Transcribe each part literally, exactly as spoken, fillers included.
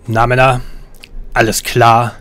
Na Männer, alles klar.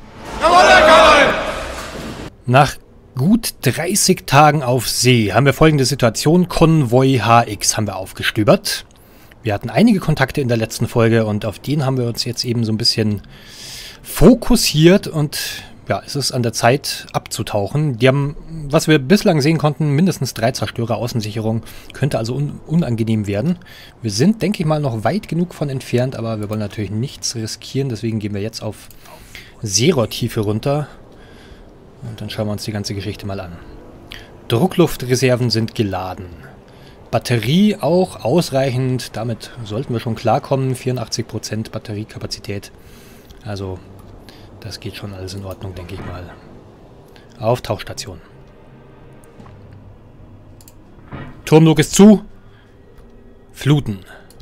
Nach gut dreißig Tagen auf See haben wir folgende Situation. Konvoi H X haben wir aufgestöbert. Wir hatten einige Kontakte in der letzten Folge und auf den haben wir uns jetzt eben so ein bisschen fokussiert und ja, es ist an der Zeit abzutauchen. Die haben, was wir bislang sehen konnten, mindestens drei Zerstörer, Außensicherung. Könnte also un unangenehm werden. Wir sind, denke ich mal, noch weit genug von entfernt, aber wir wollen natürlich nichts riskieren. Deswegen gehen wir jetzt auf Seerohrtiefe runter. Und dann schauen wir uns die ganze Geschichte mal an. Druckluftreserven sind geladen. Batterie auch ausreichend. Damit sollten wir schon klarkommen. vierundachtzig Prozent Batteriekapazität. Also das geht schon alles in Ordnung, denke ich mal. Auf Tauchstation. Turmdruck ist zu. Fluten.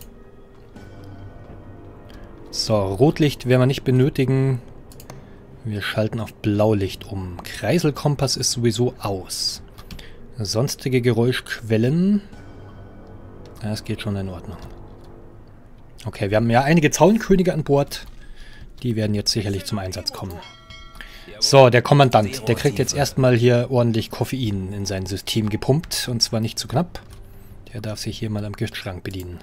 So, Rotlicht werden wir nicht benötigen. Wir schalten auf Blaulicht um. Kreiselkompass ist sowieso aus. Sonstige Geräuschquellen. Das geht schon in Ordnung. Okay, wir haben ja einige Zaunkönige an Bord. Die werden jetzt sicherlich zum Einsatz kommen. So, der Kommandant, der kriegt jetzt erstmal hier ordentlich Koffein in sein System gepumpt. Und zwar nicht zu knapp. Der darf sich hier mal am Giftschrank bedienen.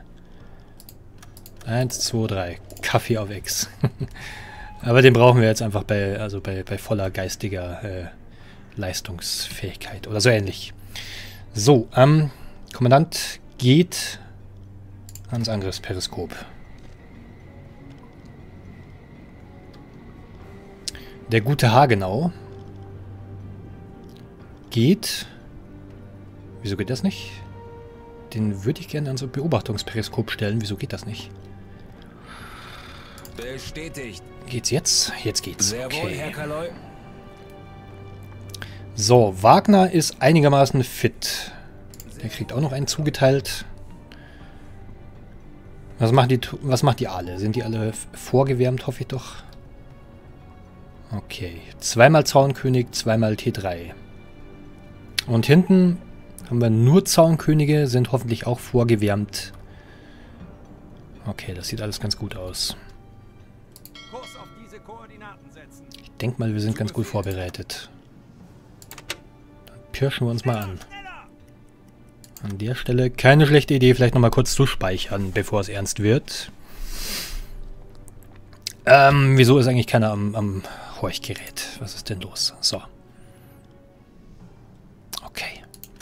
Eins, zwei, drei. Kaffee auf Ex. Aber den brauchen wir jetzt einfach bei, also bei, bei voller geistiger äh, Leistungsfähigkeit oder so ähnlich. So, ähm, Kommandant geht ans Angriffsperiskop. Der gute Hagenau geht... Wieso geht das nicht? Den würde ich gerne ans Beobachtungsperiskop stellen. Wieso geht das nicht? Bestätigt. Geht's jetzt? Jetzt geht's. Sehr wohl, Herr Okay. Kaloi. So, Wagner ist einigermaßen fit. Der kriegt auch noch einen zugeteilt. Was machen die, was macht die alle? Sind die alle vorgewärmt, hoffe ich doch. Okay. Zweimal Zaunkönig, zweimal T drei. Und hinten haben wir nur Zaunkönige, sind hoffentlich auch vorgewärmt. Okay, das sieht alles ganz gut aus. Ich denke mal, wir sind ganz gut vorbereitet. Dann pirschen wir uns mal an. An der Stelle keine schlechte Idee, vielleicht nochmal kurz zu speichern, bevor es ernst wird. Ähm, wieso ist eigentlich keiner am, am Horchgerät? Was ist denn los? So. Okay.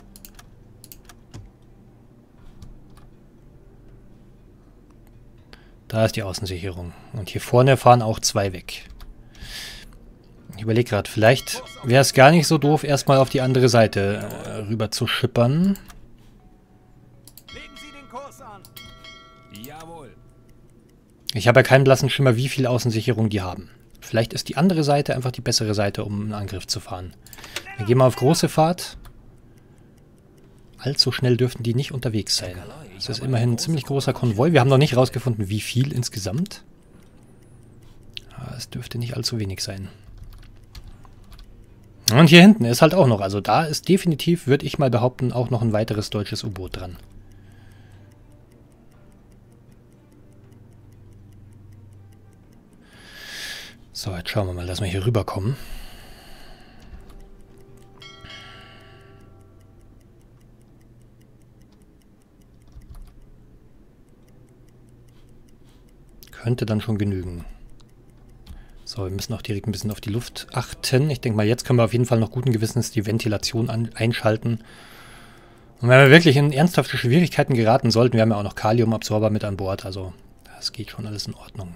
Da ist die Außensicherung. Und hier vorne fahren auch zwei weg. Ich überlege gerade, vielleicht wäre es gar nicht so doof, erstmal auf die andere Seite äh, rüber zu schippern. Ich habe ja keinen blassen Schimmer, wie viel Außensicherung die haben. Vielleicht ist die andere Seite einfach die bessere Seite, um einen Angriff zu fahren. Wir gehen mal auf große Fahrt. Allzu schnell dürften die nicht unterwegs sein. Es ist immerhin ein ziemlich großer Konvoi. Wir haben noch nicht herausgefunden, wie viel insgesamt. Aber es dürfte nicht allzu wenig sein. Und hier hinten ist halt auch noch, also da ist definitiv, würde ich mal behaupten, auch noch ein weiteres deutsches U-Boot dran. So, jetzt schauen wir mal, dass wir hier rüberkommen. Könnte dann schon genügen. So, wir müssen auch direkt ein bisschen auf die Luft achten. Ich denke mal, jetzt können wir auf jeden Fall noch guten Gewissens die Ventilation an, einschalten. Und wenn wir wirklich in ernsthafte Schwierigkeiten geraten sollten, wir haben ja auch noch Kaliumabsorber mit an Bord, also das geht schon alles in Ordnung.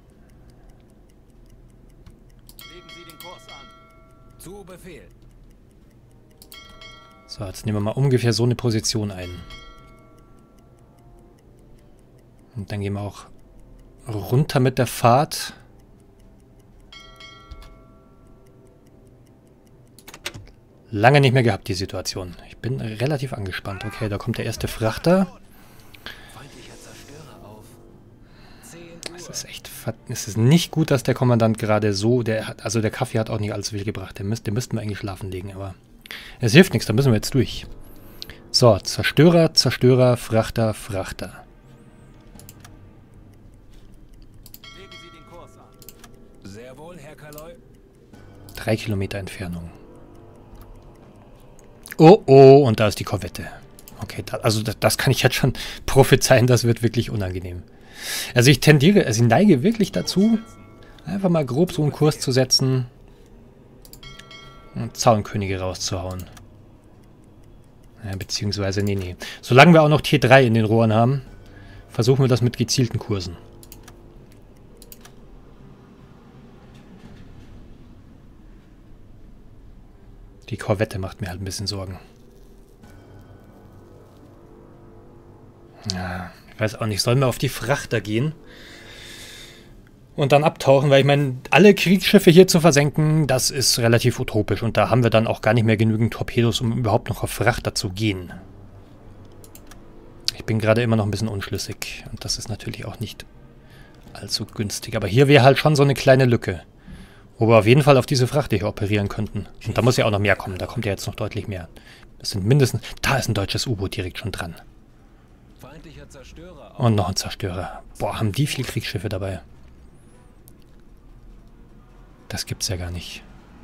Legen Sie den Kurs an. Zu Befehl. So, jetzt nehmen wir mal ungefähr so eine Position ein. Und dann gehen wir auch runter mit der Fahrt. Lange nicht mehr gehabt, die Situation. Ich bin relativ angespannt. Okay, da kommt der erste Frachter. Es ist echt, es ist nicht gut, dass der Kommandant gerade so, der hat, also der Kaffee hat auch nicht allzu viel gebracht. Den, müsst, den müssten wir eigentlich schlafen legen, aber es hilft nichts, da müssen wir jetzt durch. So, Zerstörer, Zerstörer, Frachter, Frachter. Legen Sie den Kurs an. Sehr wohl, Herr Kaloi. Drei Kilometer Entfernung. Oh, oh, und da ist die Korvette. Okay, da, also das, das kann ich jetzt schon prophezeien, das wird wirklich unangenehm. Also ich tendiere, also ich neige wirklich dazu, einfach mal grob so einen Kurs zu setzen und Zaunkönige rauszuhauen. Ja, beziehungsweise, nee, nee. Solange wir auch noch T drei in den Rohren haben, versuchen wir das mit gezielten Kursen. Die Korvette macht mir halt ein bisschen Sorgen. Ja, ich weiß auch nicht. Sollen wir auf die Frachter gehen? Und dann abtauchen? Weil ich meine, alle Kriegsschiffe hier zu versenken, das ist relativ utopisch. Und da haben wir dann auch gar nicht mehr genügend Torpedos, um überhaupt noch auf Frachter zu gehen. Ich bin gerade immer noch ein bisschen unschlüssig. Und das ist natürlich auch nicht allzu günstig. Aber hier wäre halt schon so eine kleine Lücke. Wo wir auf jeden Fall auf diese Frachter hier operieren könnten. Und da muss ja auch noch mehr kommen. Da kommt ja jetzt noch deutlich mehr. Das sind mindestens... Da ist ein deutsches U-Boot direkt schon dran. Und noch ein Zerstörer. Boah, haben die viel Kriegsschiffe dabei. Das gibt's ja gar nicht.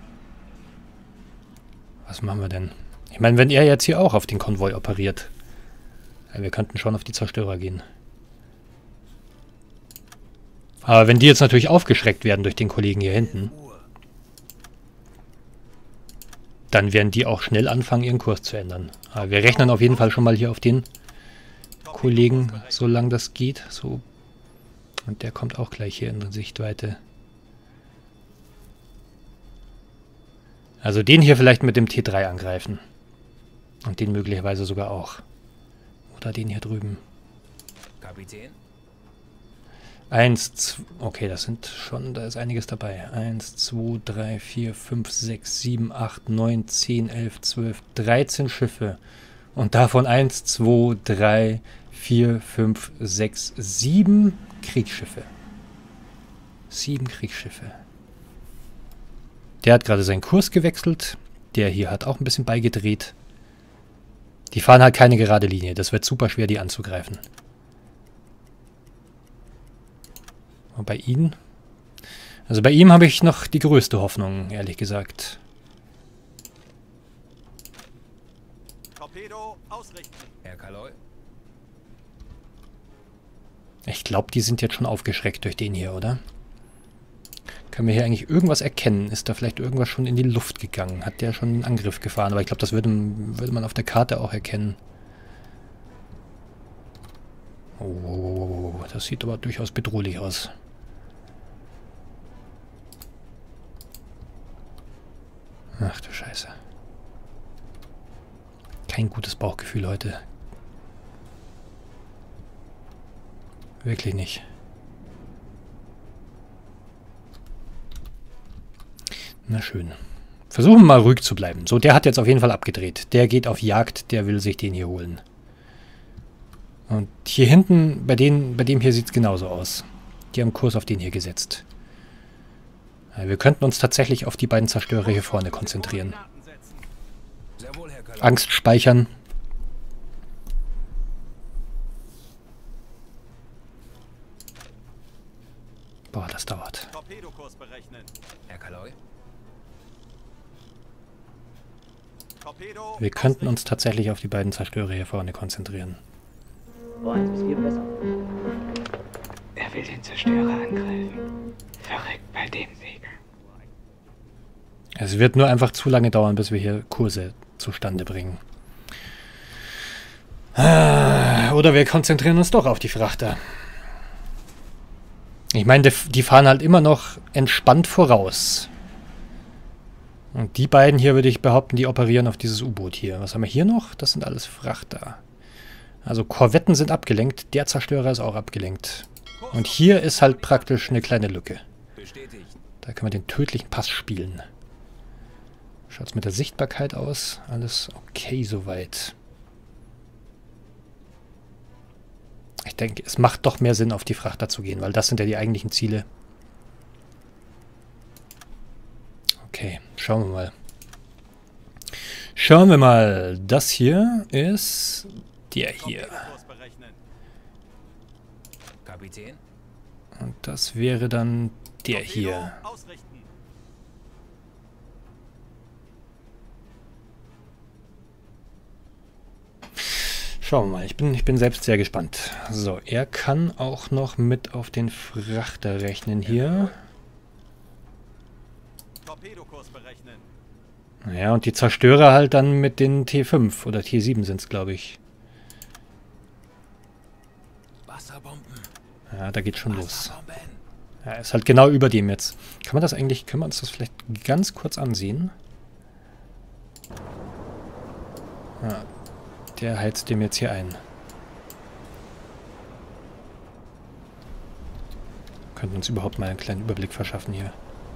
Was machen wir denn? Ich meine, wenn er jetzt hier auch auf den Konvoi operiert. Ja, wir könnten schon auf die Zerstörer gehen. Aber wenn die jetzt natürlich aufgeschreckt werden durch den Kollegen hier hinten, dann werden die auch schnell anfangen, ihren Kurs zu ändern. Aber wir rechnen auf jeden Fall schon mal hier auf den Kollegen, solange das geht. So. Und der kommt auch gleich hier in Sichtweite. Also den hier vielleicht mit dem T drei angreifen. Und den möglicherweise sogar auch. Oder den hier drüben. Kapitän? Eins, zwei, okay, das sind schon, da ist einiges dabei. Eins, zwei, drei, vier, fünf, sechs, sieben, acht, neun, zehn, elf, zwölf, dreizehn Schiffe. Und davon eins, zwei, drei, vier, fünf, sechs, sieben Kriegsschiffe. Sieben Kriegsschiffe. Der hat gerade seinen Kurs gewechselt. Der hier hat auch ein bisschen beigedreht. Die fahren halt keine gerade Linie. Das wird super schwer, die anzugreifen. Und bei ihnen? Also bei ihm habe ich noch die größte Hoffnung, ehrlich gesagt. Torpedo ausrichten. Herr Kaloi? Ich glaube, die sind jetzt schon aufgeschreckt durch den hier, oder? Können wir hier eigentlich irgendwas erkennen? Ist da vielleicht irgendwas schon in die Luft gegangen? Hat der schon einen Angriff gefahren? Aber ich glaube, das würde, würde man auf der Karte auch erkennen. Oh, das sieht aber durchaus bedrohlich aus. Ach du Scheiße. Kein gutes Bauchgefühl heute. Wirklich nicht. Na schön. Versuchen wir mal ruhig zu bleiben. So, der hat jetzt auf jeden Fall abgedreht. Der geht auf Jagd, der will sich den hier holen. Und hier hinten, bei, denen, bei dem hier sieht es genauso aus. Die haben Kurs auf den hier gesetzt. Ja, wir könnten uns tatsächlich auf die beiden Zerstörer hier vorne konzentrieren. Sehr wohl, Herr Kaloi. Angst speichern. Boah, das dauert. Torpedokurs berechnen. Herr Kaloi? Torpedo Wir könnten uns tatsächlich auf die beiden Zerstörer hier vorne konzentrieren. Boah, eins bis vier besser. Er will den Zerstörer angreifen. Verrückt bei dem Weg. Es wird nur einfach zu lange dauern, bis wir hier Kurse zustande bringen. Oder wir konzentrieren uns doch auf die Frachter. Ich meine, die fahren halt immer noch entspannt voraus. Und die beiden hier, würde ich behaupten, die operieren auf dieses U-Boot hier. Was haben wir hier noch? Das sind alles Frachter. Also Korvetten sind abgelenkt, der Zerstörer ist auch abgelenkt. Und hier ist halt praktisch eine kleine Lücke. Bestätigt. Da können wir den tödlichen Pass spielen. Schaut es mit der Sichtbarkeit aus? Alles okay soweit. Ich denke, es macht doch mehr Sinn, auf die Frachter zu gehen, weil das sind ja die eigentlichen Ziele. Okay, schauen wir mal. Schauen wir mal. Das hier ist der hier. Torpedokurs berechnen. Kapitän? Und das wäre dann der hier. Ausrichten. Schauen wir mal, ich bin, ich bin selbst sehr gespannt. So, er kann auch noch mit auf den Frachter rechnen hier. Torpedokurs berechnen. Ja, und die Zerstörer halt dann mit den T fünf oder T sieben sind es, glaube ich. Wasserbomben. Ja, da geht's schon los. Wasserbomben. Ja, ist halt genau über dem jetzt. Kann man das eigentlich, können wir uns das vielleicht ganz kurz ansehen? Ja, der heizt dem jetzt hier ein. Könnten uns überhaupt mal einen kleinen Überblick verschaffen hier.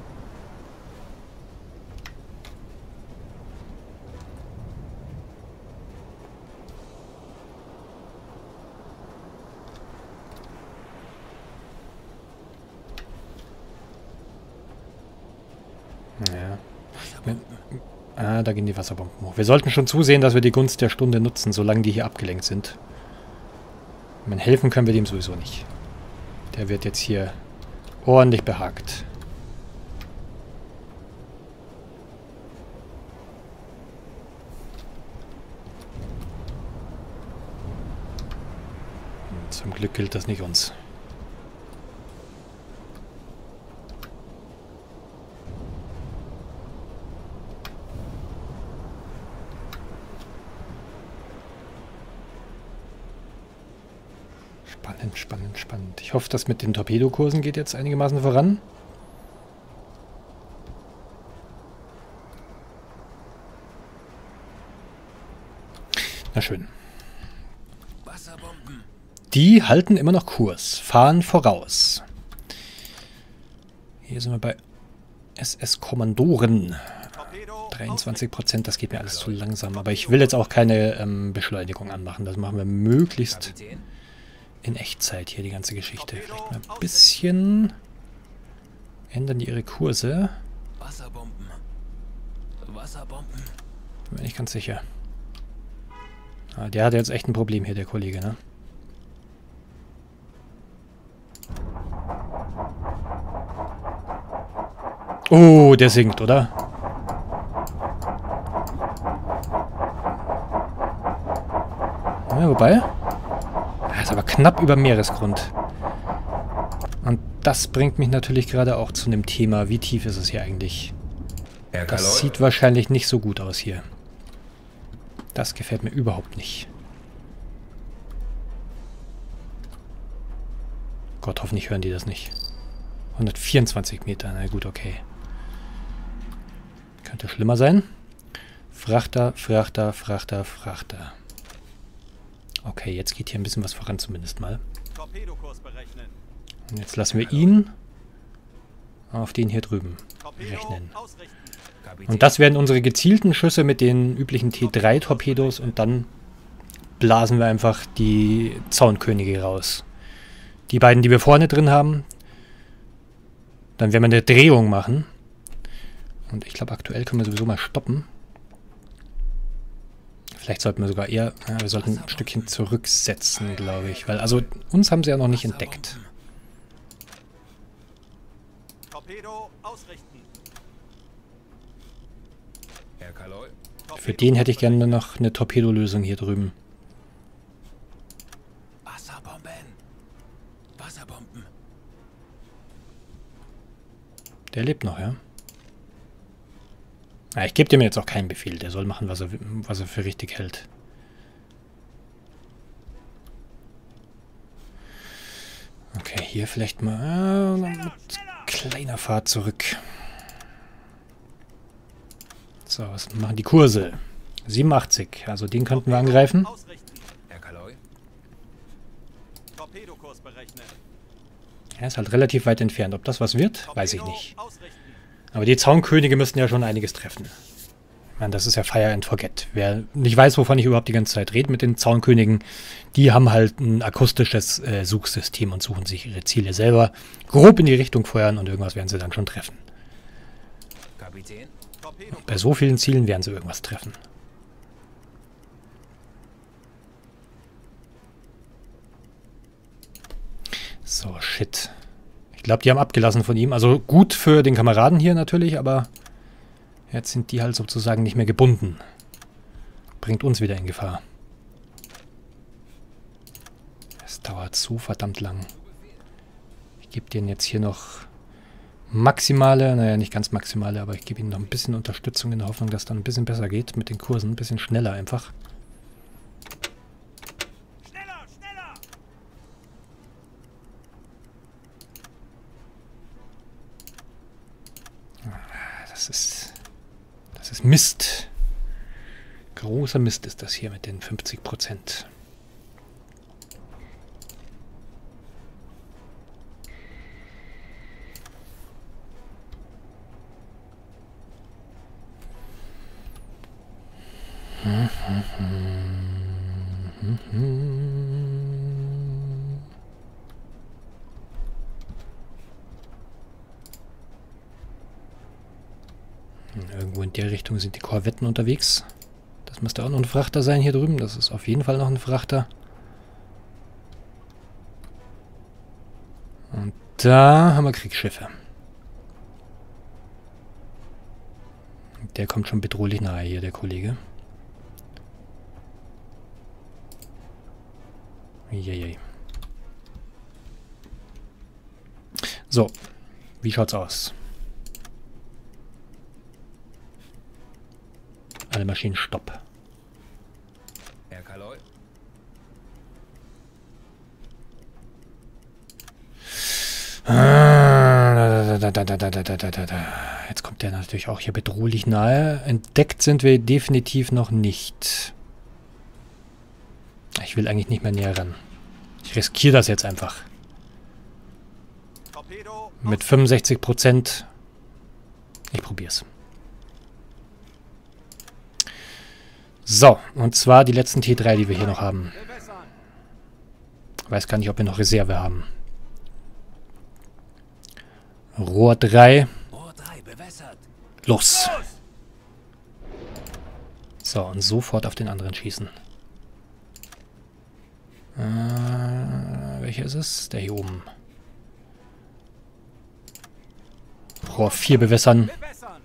Ja. Ah, da gehen die Wasserbomben hoch. Wir sollten schon zusehen, dass wir die Gunst der Stunde nutzen, solange die hier abgelenkt sind. Ich meine, helfen können wir dem sowieso nicht. Der wird jetzt hier ordentlich behagt. Und zum Glück gilt das nicht uns. Spannend, spannend, spannend. Ich hoffe, das mit den Torpedokursen geht jetzt einigermaßen voran. Na schön. Wasserbomben. Die halten immer noch Kurs, fahren voraus. Hier sind wir bei S S-Kommandoren. dreiundzwanzig Prozent, das geht mir alles zu langsam. Aber ich will jetzt auch keine ähm, Beschleunigung anmachen. Das machen wir möglichst Kapitän. in Echtzeit hier, die ganze Geschichte. Vielleicht mal ein bisschen ändern die ihre Kurse. Wasserbomben. Wasserbomben. Bin mir nicht ganz sicher. Ah, der hat jetzt echt ein Problem hier, der Kollege, ne? Oh, der sinkt, oder? Ja, wobei... Er ist aber knapp über Meeresgrund. Und das bringt mich natürlich gerade auch zu einem Thema. Wie tief ist es hier eigentlich? Herr Das Kaloy. sieht wahrscheinlich nicht so gut aus hier. Das gefällt mir überhaupt nicht. Gott, hoffentlich hören die das nicht. hundertvierundzwanzig Meter, na gut, okay. Könnte schlimmer sein. Frachter, Frachter, Frachter, Frachter. Okay, jetzt geht hier ein bisschen was voran zumindest mal. Torpedokurs berechnen. Und jetzt lassen wir ihn auf den hier drüben Torpedo rechnen. ausrichten. Kapitän. Und das werden unsere gezielten Schüsse mit den üblichen T drei Torpedos und dann blasen wir einfach die Zaunkönige raus. Die beiden, die wir vorne drin haben, dann werden wir eine Drehung machen. Und ich glaube, aktuell können wir sowieso mal stoppen. Vielleicht sollten wir sogar eher, ja, wir sollten ein Stückchen zurücksetzen, glaube ich. Weil, also, uns haben sie ja noch nicht entdeckt. Torpedo ausrichten. Herr Kaloy. Für den hätte ich gerne noch eine Torpedolösung hier drüben. Wasserbomben. Wasserbomben. Der lebt noch, ja? Ja, ich gebe dem jetzt auch keinen Befehl. Der soll machen, was er, was er für richtig hält. Okay, hier vielleicht mal äh, mit kleiner Fahrt zurück. So, was machen die Kurse? siebenundachtzig, also den könnten wir angreifen. Ausrichten. Herr Kaloy. Torpedokurs berechnen. Er ist halt relativ weit entfernt. Ob das was wird, weiß ich Torpedo nicht. ausrichten. Aber die Zaunkönige müssten ja schon einiges treffen. Ich meine, das ist ja Fire and Forget. Wer nicht weiß, wovon ich überhaupt die ganze Zeit rede mit den Zaunkönigen, die haben halt ein akustisches äh, Suchsystem und suchen sich ihre Ziele selber grob in die Richtung feuern und irgendwas werden sie dann schon treffen. Kapitän. Torpedo Bei so vielen Zielen werden sie irgendwas treffen. So, shit. Ich glaube, die haben abgelassen von ihm. Also gut für den Kameraden hier natürlich, aber jetzt sind die halt sozusagen nicht mehr gebunden. Bringt uns wieder in Gefahr. Es dauert so verdammt lang. Ich gebe denen jetzt hier noch maximale, naja, nicht ganz maximale, aber ich gebe ihnen noch ein bisschen Unterstützung in der Hoffnung, dass es dann ein bisschen besser geht mit den Kursen. Ein bisschen schneller einfach. Schneller, schneller! Das ist, das ist Mist. Großer Mist ist das hier mit den fünfzig Prozent. Irgendwo in der Richtung sind die Korvetten unterwegs. Das müsste auch noch ein Frachter sein hier drüben. Das ist auf jeden Fall noch ein Frachter. Und da haben wir Kriegsschiffe. Der kommt schon bedrohlich nahe hier, der Kollege. Jejej. So, wie schaut's aus? Alle Maschinen stopp. Herr Kaloi. Ah, da, da, da, da, da, da, da, da, da. Jetzt kommt der natürlich auch hier bedrohlich nahe. Entdeckt sind wir definitiv noch nicht. Ich will eigentlich nicht mehr näher ran. Ich riskiere das jetzt einfach. Torpedo. Mit fünfundsechzig Prozent. Ich probier's. So, und zwar die letzten T drei, die wir hier noch haben. Bewässern. Weiß gar nicht, ob wir noch Reserve haben. Rohr drei. Rohr drei bewässert. Los! So, und sofort auf den anderen schießen. Äh, welcher ist es? Der hier oben. Rohr vier bewässern. Bewässern.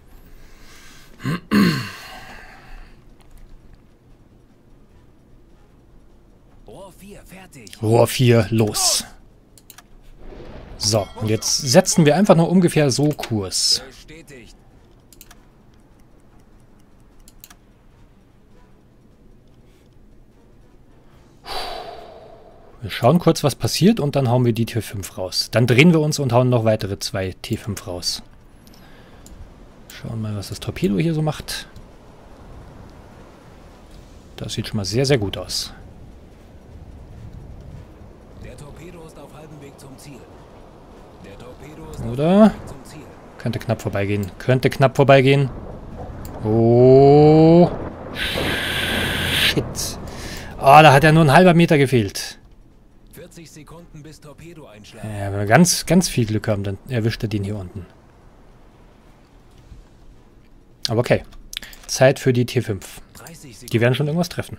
Rohr vier fertig. Rohr vier, los. So, und jetzt setzen wir einfach nur ungefähr so Kurs. Bestätigt. Wir schauen kurz, was passiert und dann hauen wir die T fünf raus. Dann drehen wir uns und hauen noch weitere zwei T fünf raus. Schauen mal, was das Torpedo hier so macht. Das sieht schon mal sehr, sehr gut aus. Der Torpedo ist auf halbem Weg zum Ziel. Der Torpedo ist Oder? auf halbem Weg zum Ziel. Könnte knapp vorbeigehen. Könnte knapp vorbeigehen. Oh. Shit. Oh, da hat ja nur ein halber Meter gefehlt. vierzig Sekunden bis Torpedo einschlag. Ja, wenn wir ganz, ganz viel Glück haben, dann erwischt er den hier unten. Aber okay. Zeit für die T fünf. dreißig Sekunden. Die werden schon irgendwas treffen.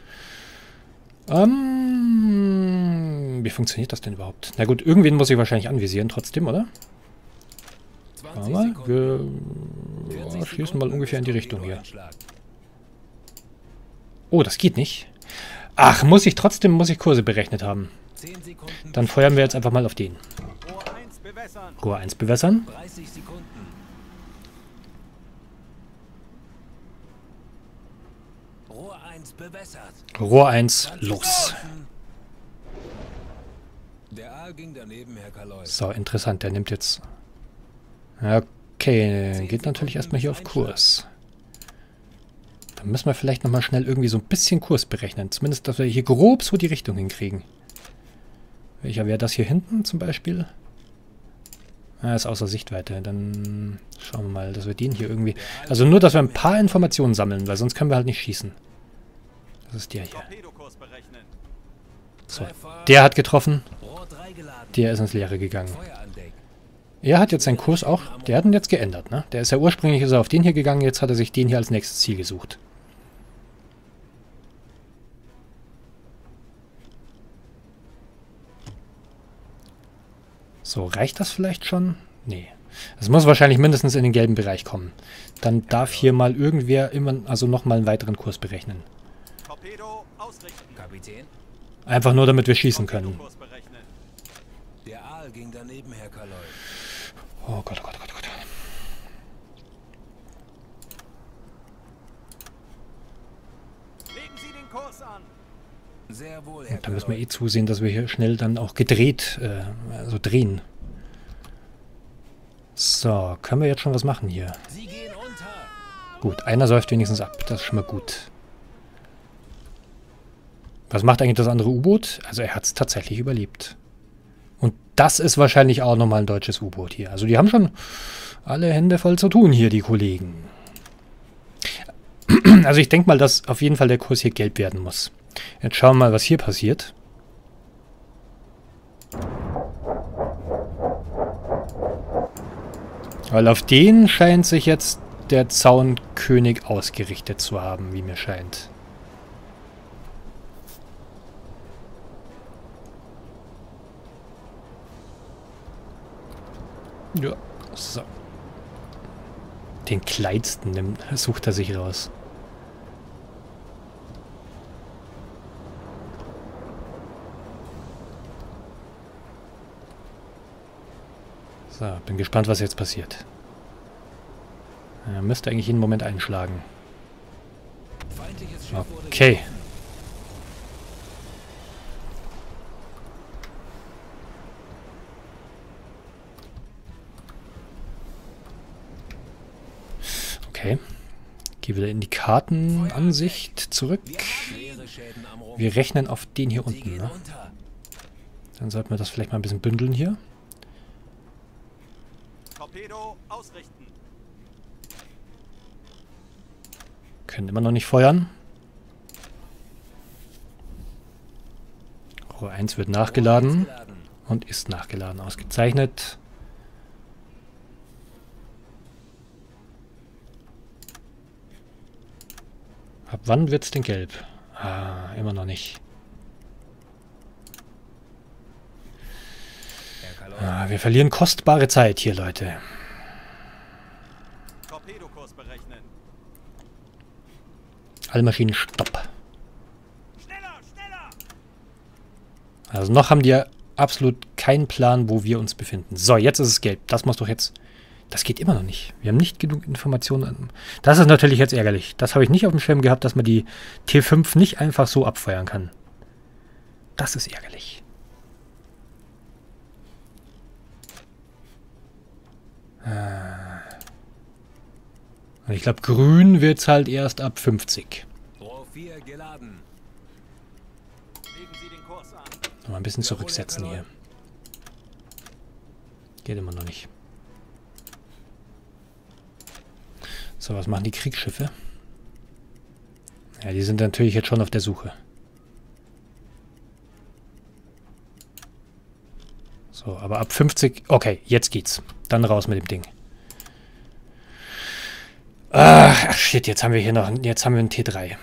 Ähm, wie funktioniert das denn überhaupt? Na gut, irgendwen muss ich wahrscheinlich anvisieren trotzdem, oder? zwanzig Aber Sekunden. wir vierzig ja, schießen Sekunden mal ungefähr in die bis Richtung hier. Torpedo-Einschlag. Oh, das geht nicht. Ach, muss ich trotzdem, muss ich Kurse berechnet haben. zehn Sekunden. Dann feuern wir jetzt einfach mal auf den. Rohr eins bewässern. Rohr eins bewässern. dreißig Sekunden. Rohr eins bewässert. Rohr eins, zwanzig los. Sekunden. Der Aal ging daneben, Herr Kaloi. So, interessant, der nimmt jetzt... Okay, geht natürlich erstmal hier auf Kurs. Dann müssen wir vielleicht nochmal schnell irgendwie so ein bisschen Kurs berechnen. Zumindest, dass wir hier grob so die Richtung hinkriegen. Welcher wäre das hier hinten zum Beispiel? Ah, ist außer Sichtweite. Dann schauen wir mal, dass wir den hier irgendwie... Also nur, dass wir ein paar Informationen sammeln, weil sonst können wir halt nicht schießen. Das ist der hier. Torpedokurs berechnen. So, der hat getroffen. Rohr drei geladen. Der ist ins Leere gegangen. Feuer an Deck. Er hat jetzt seinen Kurs auch... Der hat ihn jetzt geändert, ne? Der ist ja ursprünglich ist er auf den hier gegangen, jetzt hat er sich den hier als nächstes Ziel gesucht. So, reicht das vielleicht schon? Nee. Es muss wahrscheinlich mindestens in den gelben Bereich kommen. Dann darf hier mal irgendwer immer, also nochmal einen weiteren Kurs berechnen. Torpedo ausrichten. Kapitän? Einfach nur, damit wir schießen können. Torpedokurs berechnen. Der Aal ging daneben, Herr Kaloy. Oh Gott, oh Gott, oh Gott, oh Gott. Legen Sie den Kurs an. Sehr wohl, Herr Da müssen wir Kaloy. eh zusehen, dass wir hier schnell dann auch gedreht, äh, also drehen. So, können wir jetzt schon was machen hier? Sie gehen unter. Gut, einer säuft wenigstens ab. Das ist schon mal gut. Was macht eigentlich das andere U-Boot? Also er hat es tatsächlich überlebt. Und das ist wahrscheinlich auch nochmal ein deutsches U-Boot hier. Also die haben schon alle Hände voll zu tun hier, die Kollegen. Also ich denke mal, dass auf jeden Fall der Kurs hier gelb werden muss. Jetzt schauen wir mal, was hier passiert. Weil auf den scheint sich jetzt der Zaunkönig ausgerichtet zu haben, wie mir scheint. Ja, so. Den kleinsten nimmt, sucht er sich raus. So, bin gespannt, was jetzt passiert. Er müsste eigentlich jeden Moment einschlagen. Feindliches Schiff wurde Okay. Okay. Gehe wieder in die Kartenansicht zurück. schwere Schäden am Rumpf. Wir rechnen auf den hier Sie unten. gehen Ne? unter. Dann sollten wir das vielleicht mal ein bisschen bündeln hier. Torpedo ausrichten. Können immer noch nicht feuern. Rohr eins wird nachgeladen Geladen. und ist nachgeladen. Ausgezeichnet. Ab wann wird's denn gelb? Ah, immer noch nicht. Herr Kaloy. Ah, wir verlieren kostbare Zeit hier, Leute. Torpedokurs berechnen. Alle Maschinen stopp. Schneller, schneller! Also noch haben die ja absolut keinen Plan, wo wir uns befinden. So, jetzt ist es gelb. Das muss doch jetzt... Das geht immer noch nicht. Wir haben nicht genug Informationen. Das ist natürlich jetzt ärgerlich. Das habe ich nicht auf dem Schirm gehabt, dass man die T fünf nicht einfach so abfeuern kann. Das ist ärgerlich. Und ich glaube, grün wird es halt erst ab fünfzig. Rohr vier geladen. Legen Sie den Kurs an. Mal ein bisschen zurücksetzen hier. Geht immer noch nicht. So, was machen die Kriegsschiffe? Ja, die sind natürlich jetzt schon auf der Suche. So, aber ab fünfzig... Okay, jetzt geht's. Dann raus mit dem Ding. Ach, shit, jetzt haben wir hier noch... Jetzt haben wir einen T drei.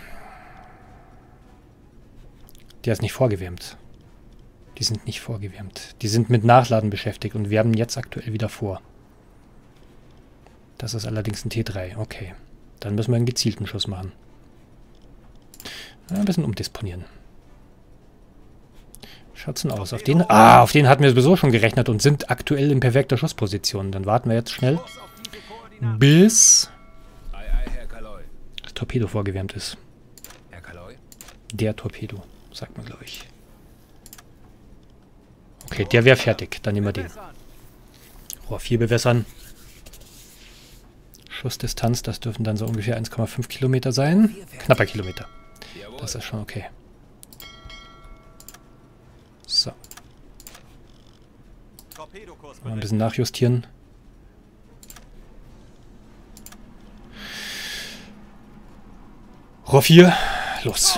Der ist nicht vorgewärmt. Die sind nicht vorgewärmt. Die sind mit Nachladen beschäftigt und wärmen jetzt aktuell wieder vor. Das ist allerdings ein T drei. Okay. Dann müssen wir einen gezielten Schuss machen. Ja, ein bisschen umdisponieren. Schaut's denn aus? Auf den, ah, auf den hatten wir sowieso schon gerechnet und sind aktuell in perfekter Schussposition. Dann warten wir jetzt schnell, Kurs auf diese Koordinaten. bis Ei, ei, Herr Kaloy. das Torpedo vorgewärmt ist. Herr Kaloy. Der Torpedo, sagt man, glaube ich. Okay, der wäre fertig. Dann nehmen wir den. Bewässern. Rohr vier bewässern. Schussdistanz, das dürfen dann so ungefähr eins Komma fünf Kilometer sein. Knapper Kilometer. Jawohl. Das ist schon okay. So, Torpedokurs mal ein berechnen. bisschen nachjustieren. Rohr vier, los.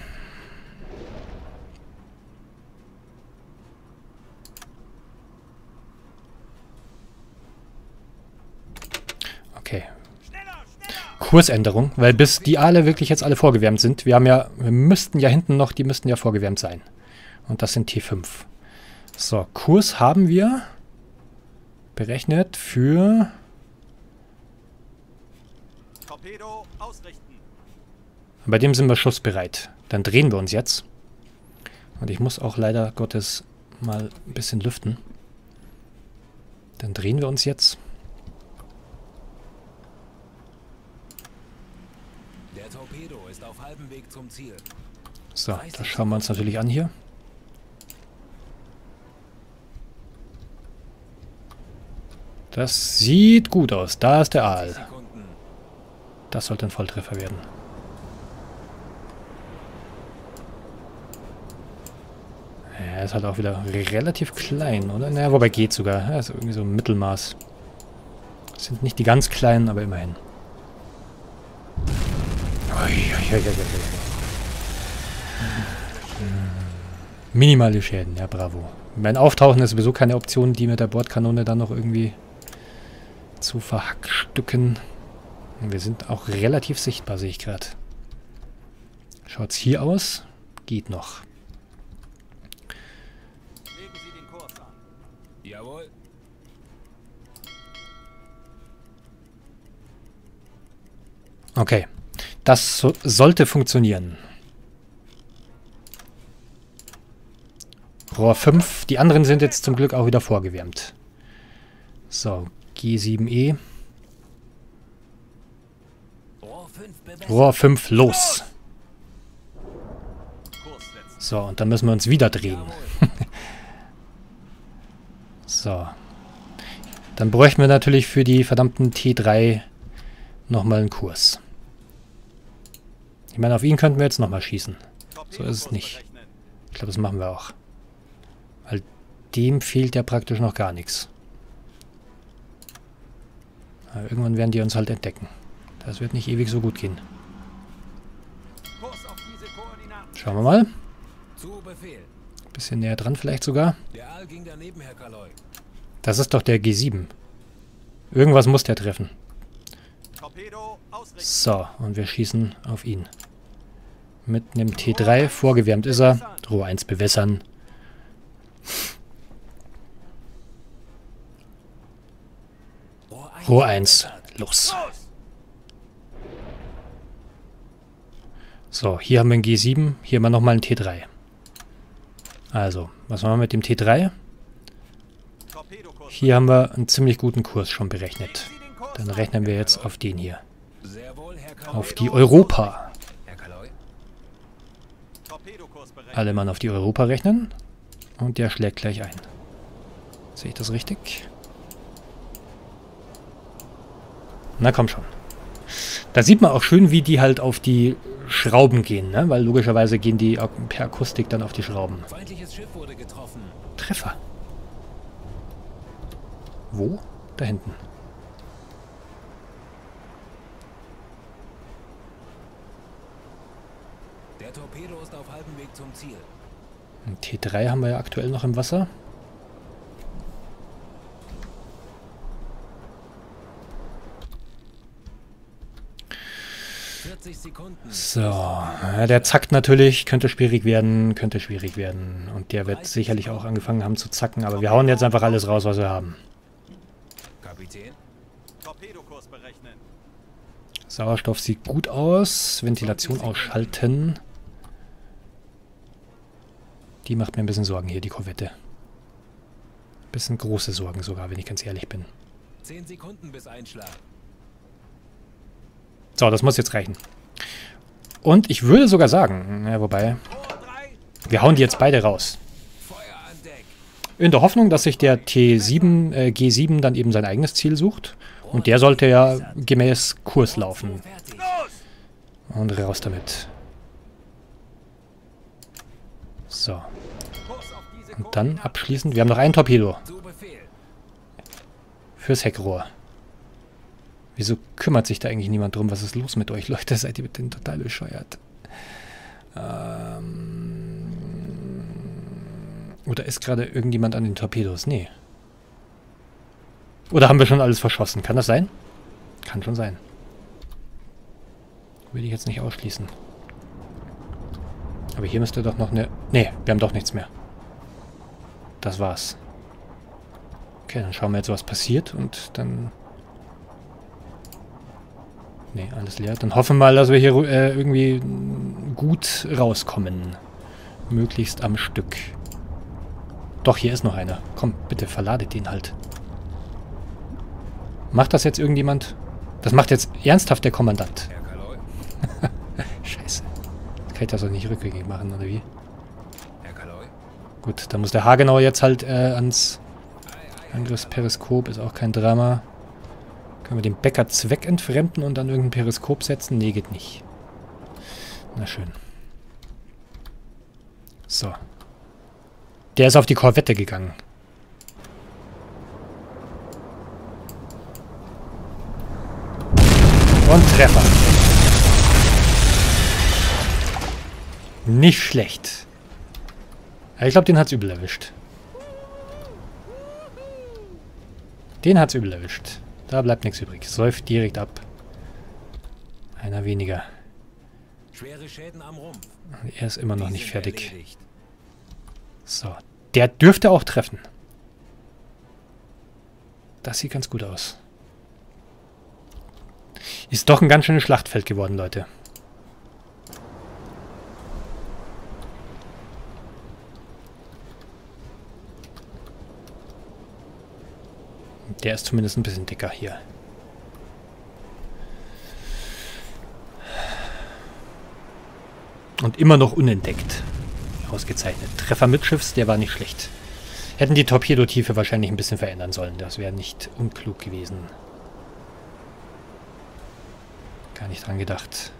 Okay. Kursänderung, weil bis die alle wirklich jetzt alle vorgewärmt sind, wir haben ja, wir müssten ja hinten noch, die müssten ja vorgewärmt sein. Und das sind T fünf. So, Kurs haben wir Berechnet für... Torpedo ausrichten. Bei dem sind wir schussbereit. Dann drehen wir uns jetzt. Und ich muss auch leider Gottes mal ein bisschen lüften. Dann drehen wir uns jetzt. Der Torpedo ist auf halbem Weg zum Ziel. So, das schauen wir uns natürlich an hier. Das sieht gut aus. Da ist der Aal. Sekunden. Das sollte ein Volltreffer werden. Er ist halt auch wieder relativ klein, oder? Naja, wobei geht sogar. Er ist irgendwie so ein Mittelmaß. Das sind nicht die ganz kleinen, aber immerhin. Ui, ui, ui, ui, ui. Minimale Schäden, ja bravo. Mein Auftauchen ist sowieso keine Option, die mit der Bordkanone dann noch irgendwie zu verhackstücken. Wir sind auch relativ sichtbar, sehe ich gerade. Schaut's hier aus? Geht noch. Legen Sie den Kurs an. Jawohl. Okay. Das so sollte funktionieren. Rohr fünf. Die anderen sind jetzt zum Glück auch wieder vorgewärmt. So, G sieben E. Rohr fünf, los. Kurs setzen. So, und dann müssen wir uns wieder drehen. So. Dann bräuchten wir natürlich für die verdammten T drei nochmal einen Kurs. Ich meine, auf ihn könnten wir jetzt nochmal schießen. So ist es nicht. Ich glaube, das machen wir auch. Weil dem fehlt ja praktisch noch gar nichts. Aber irgendwann werden die uns halt entdecken. Das wird nicht ewig so gut gehen. Kurs auf diese Koordinaten. Schauen wir mal. Zu Befehl. Bisschen näher dran vielleicht sogar. Der Aal ging daneben, Herr Kaloy. Das ist doch der G sieben. Irgendwas muss der treffen. Torpedo ausrichten. So, und wir schießen auf ihn. Mit einem T drei. Vorgewärmt ist er. Rohr eins bewässern. Rohr eins. Los. So, hier haben wir einen G sieben. Hier haben wir nochmal einen T drei. Also, was machen wir mit dem T drei? Torpedokurs. Hier haben wir einen ziemlich guten Kurs schon berechnet. Dann rechnen wir jetzt auf den hier. Sehr wohl, Herr Kaloy. Auf die Europa. Herr Kaloy. Torpedokurs berechnet. Alle Mann auf die Europa rechnen. Und der schlägt gleich ein. Sehe ich das richtig? Na komm schon. Da sieht man auch schön, wie die halt auf die Schrauben gehen, ne? Weil logischerweise gehen die per Akustik dann auf die Schrauben. Feindliches Schiff wurde getroffen. Treffer. Wo? Da hinten. Der Torpedo ist auf halbem Weg zum Ziel. Ein T drei haben wir ja aktuell noch im Wasser. vierzig Sekunden. So, ja, der zackt natürlich, könnte schwierig werden, könnte schwierig werden. Und der wird sicherlich auch angefangen haben zu zacken, aber wir hauen jetzt einfach alles raus, was wir haben. Kapitän. Torpedokurs berechnen. Sauerstoff sieht gut aus, Ventilation ausschalten. Die macht mir ein bisschen Sorgen hier, die Korvette. Bisschen große Sorgen sogar, wenn ich ganz ehrlich bin. zehn Sekunden bis Einschlag. So, das muss jetzt reichen. Und ich würde sogar sagen, ja, wobei, Rohr drei. wir hauen die jetzt beide raus. Feuer an Deck. In der Hoffnung, dass sich der T sieben, äh, G sieben dann eben sein eigenes Ziel sucht. Und der sollte ja gemäß Kurs laufen. Fertig. Los. Und raus damit. So. Kurs auf diese Und dann Koordinaten. abschließend, wir haben noch einen Torpedo Zu Befehl. fürs Heckrohr. Wieso kümmert sich da eigentlich niemand drum? Was ist los mit euch, Leute? Seid ihr mit denen total bescheuert? Ähm Oder ist gerade irgendjemand an den Torpedos? Nee. Oder haben wir schon alles verschossen? Kann das sein? Kann schon sein. Will ich jetzt nicht ausschließen. Aber hier müsste doch noch eine... Nee, wir haben doch nichts mehr. Das war's. Okay, dann schauen wir jetzt, was passiert und dann... Ne, alles leer. Dann hoffen wir mal, dass wir hier äh, irgendwie gut rauskommen. Möglichst am Stück. Doch, hier ist noch einer. Komm, bitte, verladet den halt. Macht das jetzt irgendjemand? Das macht jetzt ernsthaft der Kommandant. Herr Kaloi? Scheiße. Das kann ich das doch nicht rückgängig machen, oder wie? Herr Kaloi? Gut, dann muss der Hagenauer jetzt halt äh, ans Angriffsperiskop. Ist auch kein Drama. Können wir den Bäcker zweckentfremden und dann irgendein Periskop setzen? Nee, geht nicht. Na schön. So. Der ist auf die Korvette gegangen. Und Treffer. Nicht schlecht. Aber ich glaube, den hat's übel erwischt. Den hat's übel erwischt. Da bleibt nichts übrig. Säuft direkt ab. Einer weniger. Schwere Schäden am Rumpf. Er ist immer noch Die nicht sind fertig. erledigt. So. Der dürfte auch treffen. Das sieht ganz gut aus. Ist doch ein ganz schönes Schlachtfeld geworden, Leute. Der ist zumindest ein bisschen dicker hier. Und immer noch unentdeckt. Ausgezeichnet. Treffer mitschiffs, der war nicht schlecht. Hätten die Torpedotiefe wahrscheinlich ein bisschen verändern sollen. Das wäre nicht unklug gewesen. Gar nicht dran gedacht.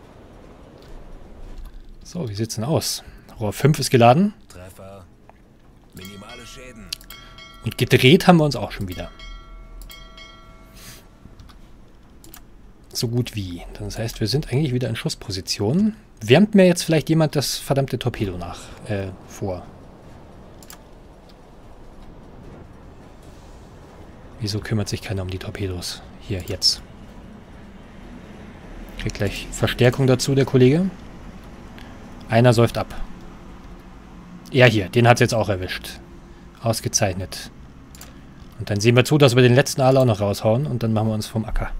So, wie sieht's denn aus? Rohr fünf ist geladen. Treffer. Minimale Schäden. Und gedreht haben wir uns auch schon wieder. So gut wie. Das heißt, wir sind eigentlich wieder in Schussposition. Wärmt mir jetzt vielleicht jemand das verdammte Torpedo nach äh, vor? Wieso kümmert sich keiner um die Torpedos? Hier, jetzt. Kriegt gleich Verstärkung dazu, der Kollege. Einer säuft ab. Ja, hier, den hat es jetzt auch erwischt. Ausgezeichnet. Und dann sehen wir zu, dass wir den letzten Aal auch noch raushauen und dann machen wir uns vom Acker.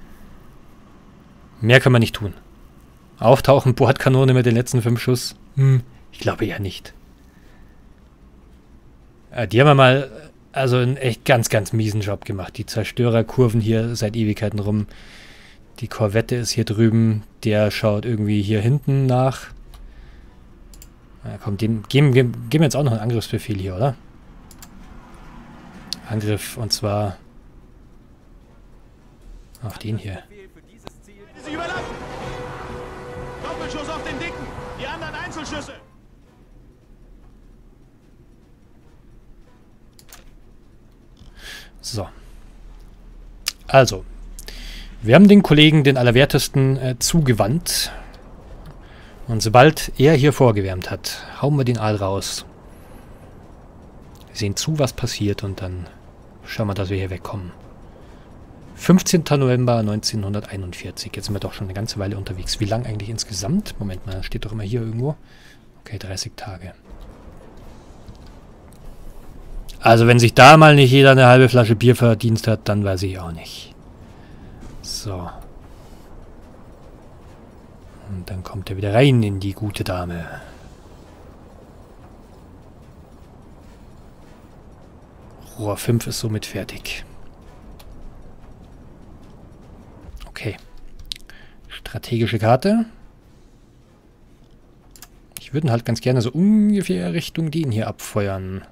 Mehr können wir nicht tun. Auftauchen, Bordkanone mit den letzten fünf Schuss. Hm, ich glaube ja nicht. Äh, die haben wir mal also einen echt ganz, ganz miesen Job gemacht. Die Zerstörerkurven hier seit Ewigkeiten rum. Die Korvette ist hier drüben. Der schaut irgendwie hier hinten nach. Na komm, dem, geben, geben, geben wir jetzt auch noch einen Angriffsbefehl hier, oder? Angriff, und zwar auf den hier. Sie überlassen! Doppelschuss auf den Dicken! Die anderen Einzelschüsse! So. Also. Wir haben den Kollegen, den Allerwertesten, äh, zugewandt. Und sobald er hier vorgewärmt hat, hauen wir den Aal raus. Wir sehen zu, was passiert und dann schauen wir, dass wir hier wegkommen. fünfzehnter November neunzehnhunderteinundvierzig. Jetzt sind wir doch schon eine ganze Weile unterwegs. Wie lang eigentlich insgesamt? Moment mal, steht doch immer hier irgendwo. Okay, dreißig Tage. Also wenn sich da mal nicht jeder eine halbe Flasche Bier verdient hat, dann weiß ich auch nicht. So. Und dann kommt er wieder rein in die gute Dame. Rohr fünf ist somit fertig. Okay. Strategische Karte. Ich würde halt ganz gerne so ungefähr Richtung den hier abfeuern.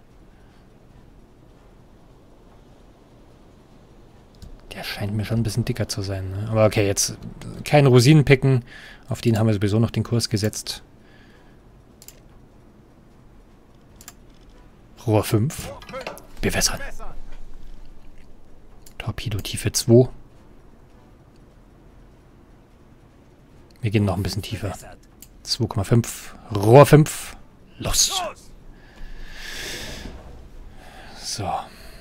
Der scheint mir schon ein bisschen dicker zu sein. Ne? Aber okay, jetzt kein Rosinenpicken. Auf den haben wir sowieso noch den Kurs gesetzt. Rohr fünf. Bewässern. Torpedotiefe zwei. Wir gehen noch ein bisschen tiefer. zwei Komma fünf. Rohr fünf. Los. So.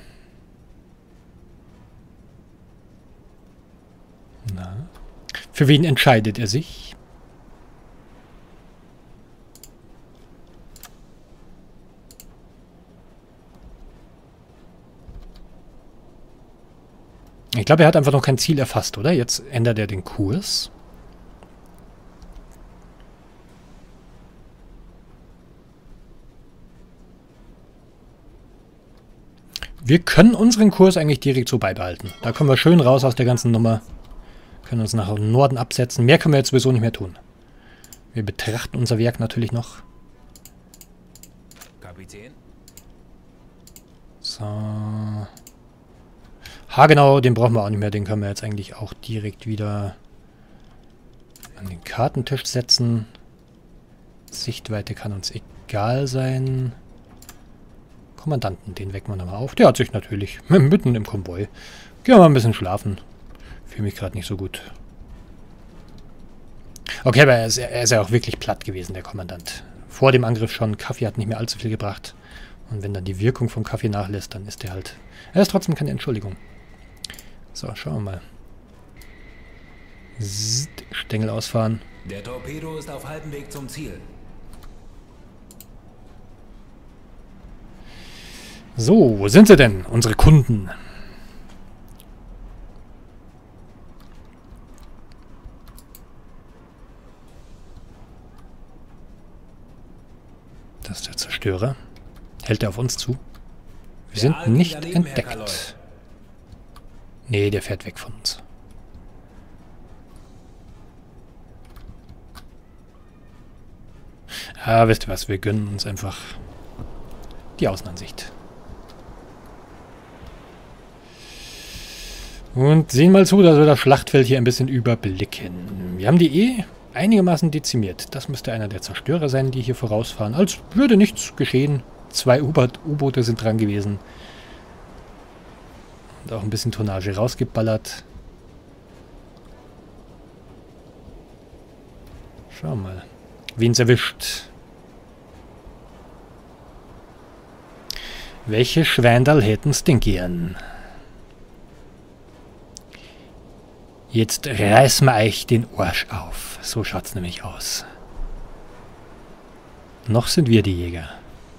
Na. Für wen entscheidet er sich? Ich glaube, er hat einfach noch kein Ziel erfasst, oder? Jetzt ändert er den Kurs. Wir können unseren Kurs eigentlich direkt so beibehalten. Da kommen wir schön raus aus der ganzen Nummer. Können uns nach Norden absetzen. Mehr können wir jetzt sowieso nicht mehr tun. Wir betrachten unser Werk natürlich noch. Kapitän? So. Hagenau, den brauchen wir auch nicht mehr. Den können wir jetzt eigentlich auch direkt wieder an den Kartentisch setzen. Sichtweite kann uns egal sein. Kommandanten, den wecken wir nochmal auf. Der hat sich natürlich mitten im Konvoi. Gehen wir mal ein bisschen schlafen. Fühle mich gerade nicht so gut. Okay, aber er ist, er ist ja auch wirklich platt gewesen, der Kommandant. Vor dem Angriff schon. Kaffee hat nicht mehr allzu viel gebracht. Und wenn dann die Wirkung vom Kaffee nachlässt, dann ist der halt... Er ist trotzdem keine Entschuldigung. So, schauen wir mal. Zzzt, Stängel ausfahren. Der Torpedo ist auf halbem Weg zum Ziel. So, wo sind sie denn, unsere Kunden? Das ist der Zerstörer. Hält er auf uns zu? Wir sind nicht entdeckt. Nee, der fährt weg von uns. Ah, wisst ihr was? Wir gönnen uns einfach die Außenansicht. Und sehen mal zu, dass wir das Schlachtfeld hier ein bisschen überblicken. Wir haben die eh einigermaßen dezimiert. Das müsste einer der Zerstörer sein, die hier vorausfahren. Als würde nichts geschehen. Zwei U-Boote sind dran gewesen. Und auch ein bisschen Tonnage rausgeballert. Schauen wir mal, wen es erwischt. Welche Schweindal hätten's denn gern? Jetzt reißen wir euch den Arsch auf. So schaut's nämlich aus. Noch sind wir die Jäger.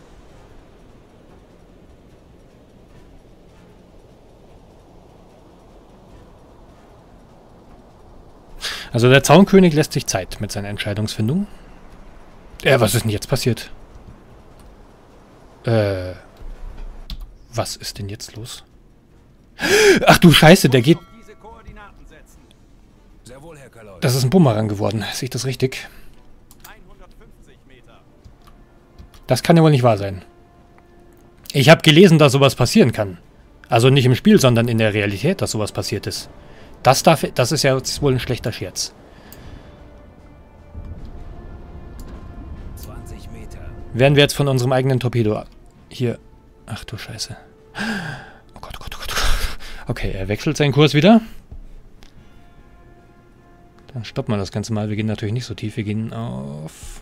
Also der Zaunkönig lässt sich Zeit mit seiner Entscheidungsfindung. Äh, was ist denn jetzt passiert? Äh, was ist denn jetzt los? Ach du Scheiße, der geht... Das ist ein Bumerang geworden. Sehe ich das richtig? Das kann ja wohl nicht wahr sein. Ich habe gelesen, dass sowas passieren kann. Also nicht im Spiel, sondern in der Realität, dass sowas passiert ist. Das, darf, das ist ja jetzt wohl ein schlechter Scherz. zwanzig Meter. Werden wir jetzt von unserem eigenen Torpedo hier... Ach du Scheiße. Oh Gott, oh Gott, oh Gott, oh Gott. Okay, er wechselt seinen Kurs wieder. Dann stoppen wir das Ganze mal. Wir gehen natürlich nicht so tief. Wir gehen auf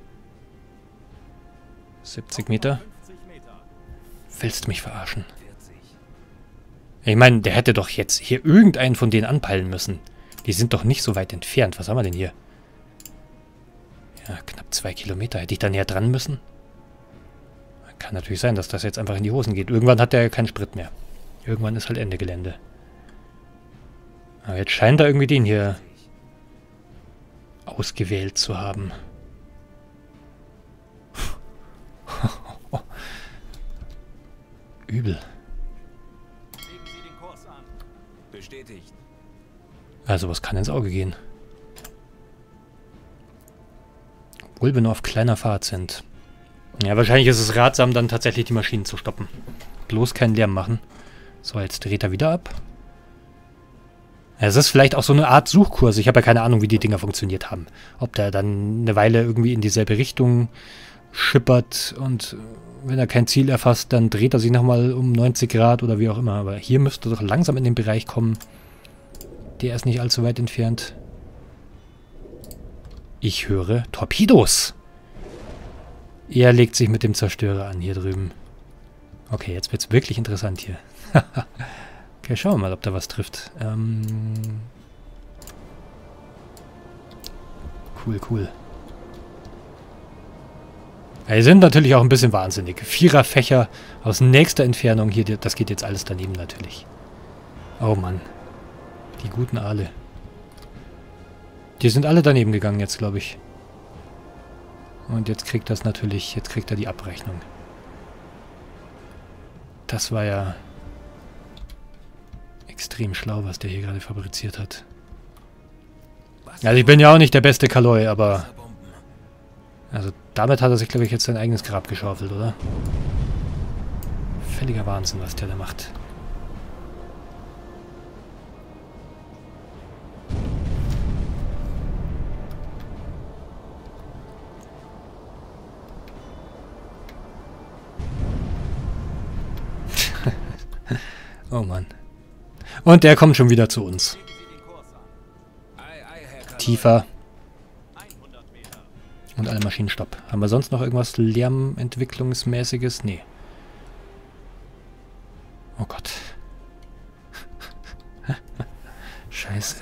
siebzig Meter. Willst du mich verarschen? Ich meine, der hätte doch jetzt hier irgendeinen von denen anpeilen müssen. Die sind doch nicht so weit entfernt. Was haben wir denn hier? Ja, knapp zwei Kilometer. Hätte ich da näher dran müssen? Kann natürlich sein, dass das jetzt einfach in die Hosen geht. Irgendwann hat der keinen Sprit mehr. Irgendwann ist halt Ende Gelände. Aber jetzt scheint er irgendwie den hier ausgewählt zu haben. Übel. Bestätigt. Also was kann ins Auge gehen? Obwohl wir nur auf kleiner Fahrt sind. Ja, wahrscheinlich ist es ratsam, dann tatsächlich die Maschinen zu stoppen. Bloß keinen Lärm machen. So, jetzt dreht er wieder ab. Ja, es ist vielleicht auch so eine Art Suchkurs. Ich habe ja keine Ahnung, wie die Dinger funktioniert haben. Ob der dann eine Weile irgendwie in dieselbe Richtung schippert und wenn er kein Ziel erfasst, dann dreht er sich nochmal um neunzig Grad oder wie auch immer. Aber hier müsste er doch langsam in den Bereich kommen. Der ist nicht allzu weit entfernt. Ich höre Torpedos. Er legt sich mit dem Zerstörer an hier drüben. Okay, jetzt wird es wirklich interessant hier. Okay, schauen wir mal, ob da was trifft. Ähm cool, cool. Ja, die sind natürlich auch ein bisschen wahnsinnig. Viererfächer aus nächster Entfernung hier, das geht jetzt alles daneben natürlich. Oh Mann. Die guten Aale. Die sind alle daneben gegangen jetzt, glaube ich. Und jetzt kriegt das natürlich, jetzt kriegt er die Abrechnung. Das war ja extrem schlau, was der hier gerade fabriziert hat. Also ich bin ja auch nicht der beste Kaloi, aber... Also damit hat er sich, glaube ich, jetzt sein eigenes Grab geschaufelt, oder? Völliger Wahnsinn, was der da macht. Oh Mann. Und der kommt schon wieder zu uns. Tiefer. Und alle Maschinen stopp. Haben wir sonst noch irgendwas Lärmentwicklungsmäßiges? Nee. Oh Gott. Scheiße.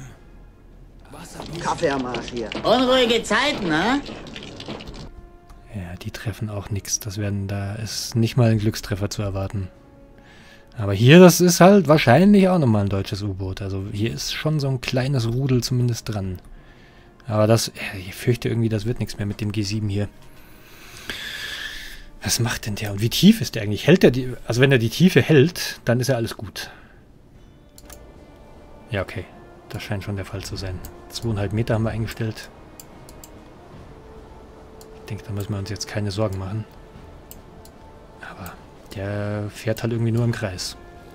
Kaffee am Arsch hier. Unruhige Zeiten, ne? Ja, die treffen auch nichts. Das werden, da ist nicht mal ein Glückstreffer zu erwarten. Aber hier, das ist halt wahrscheinlich auch nochmal ein deutsches U-Boot. Also hier ist schon so ein kleines Rudel zumindest dran. Aber das, ich fürchte irgendwie, das wird nichts mehr mit dem G sieben hier. Was macht denn der? Und wie tief ist der eigentlich? Hält der die, also wenn er die Tiefe hält, dann ist ja alles gut. Ja, okay. Das scheint schon der Fall zu sein. Zweieinhalb Meter haben wir eingestellt. Ich denke, da müssen wir uns jetzt keine Sorgen machen. Aber der fährt halt irgendwie nur im Kreis.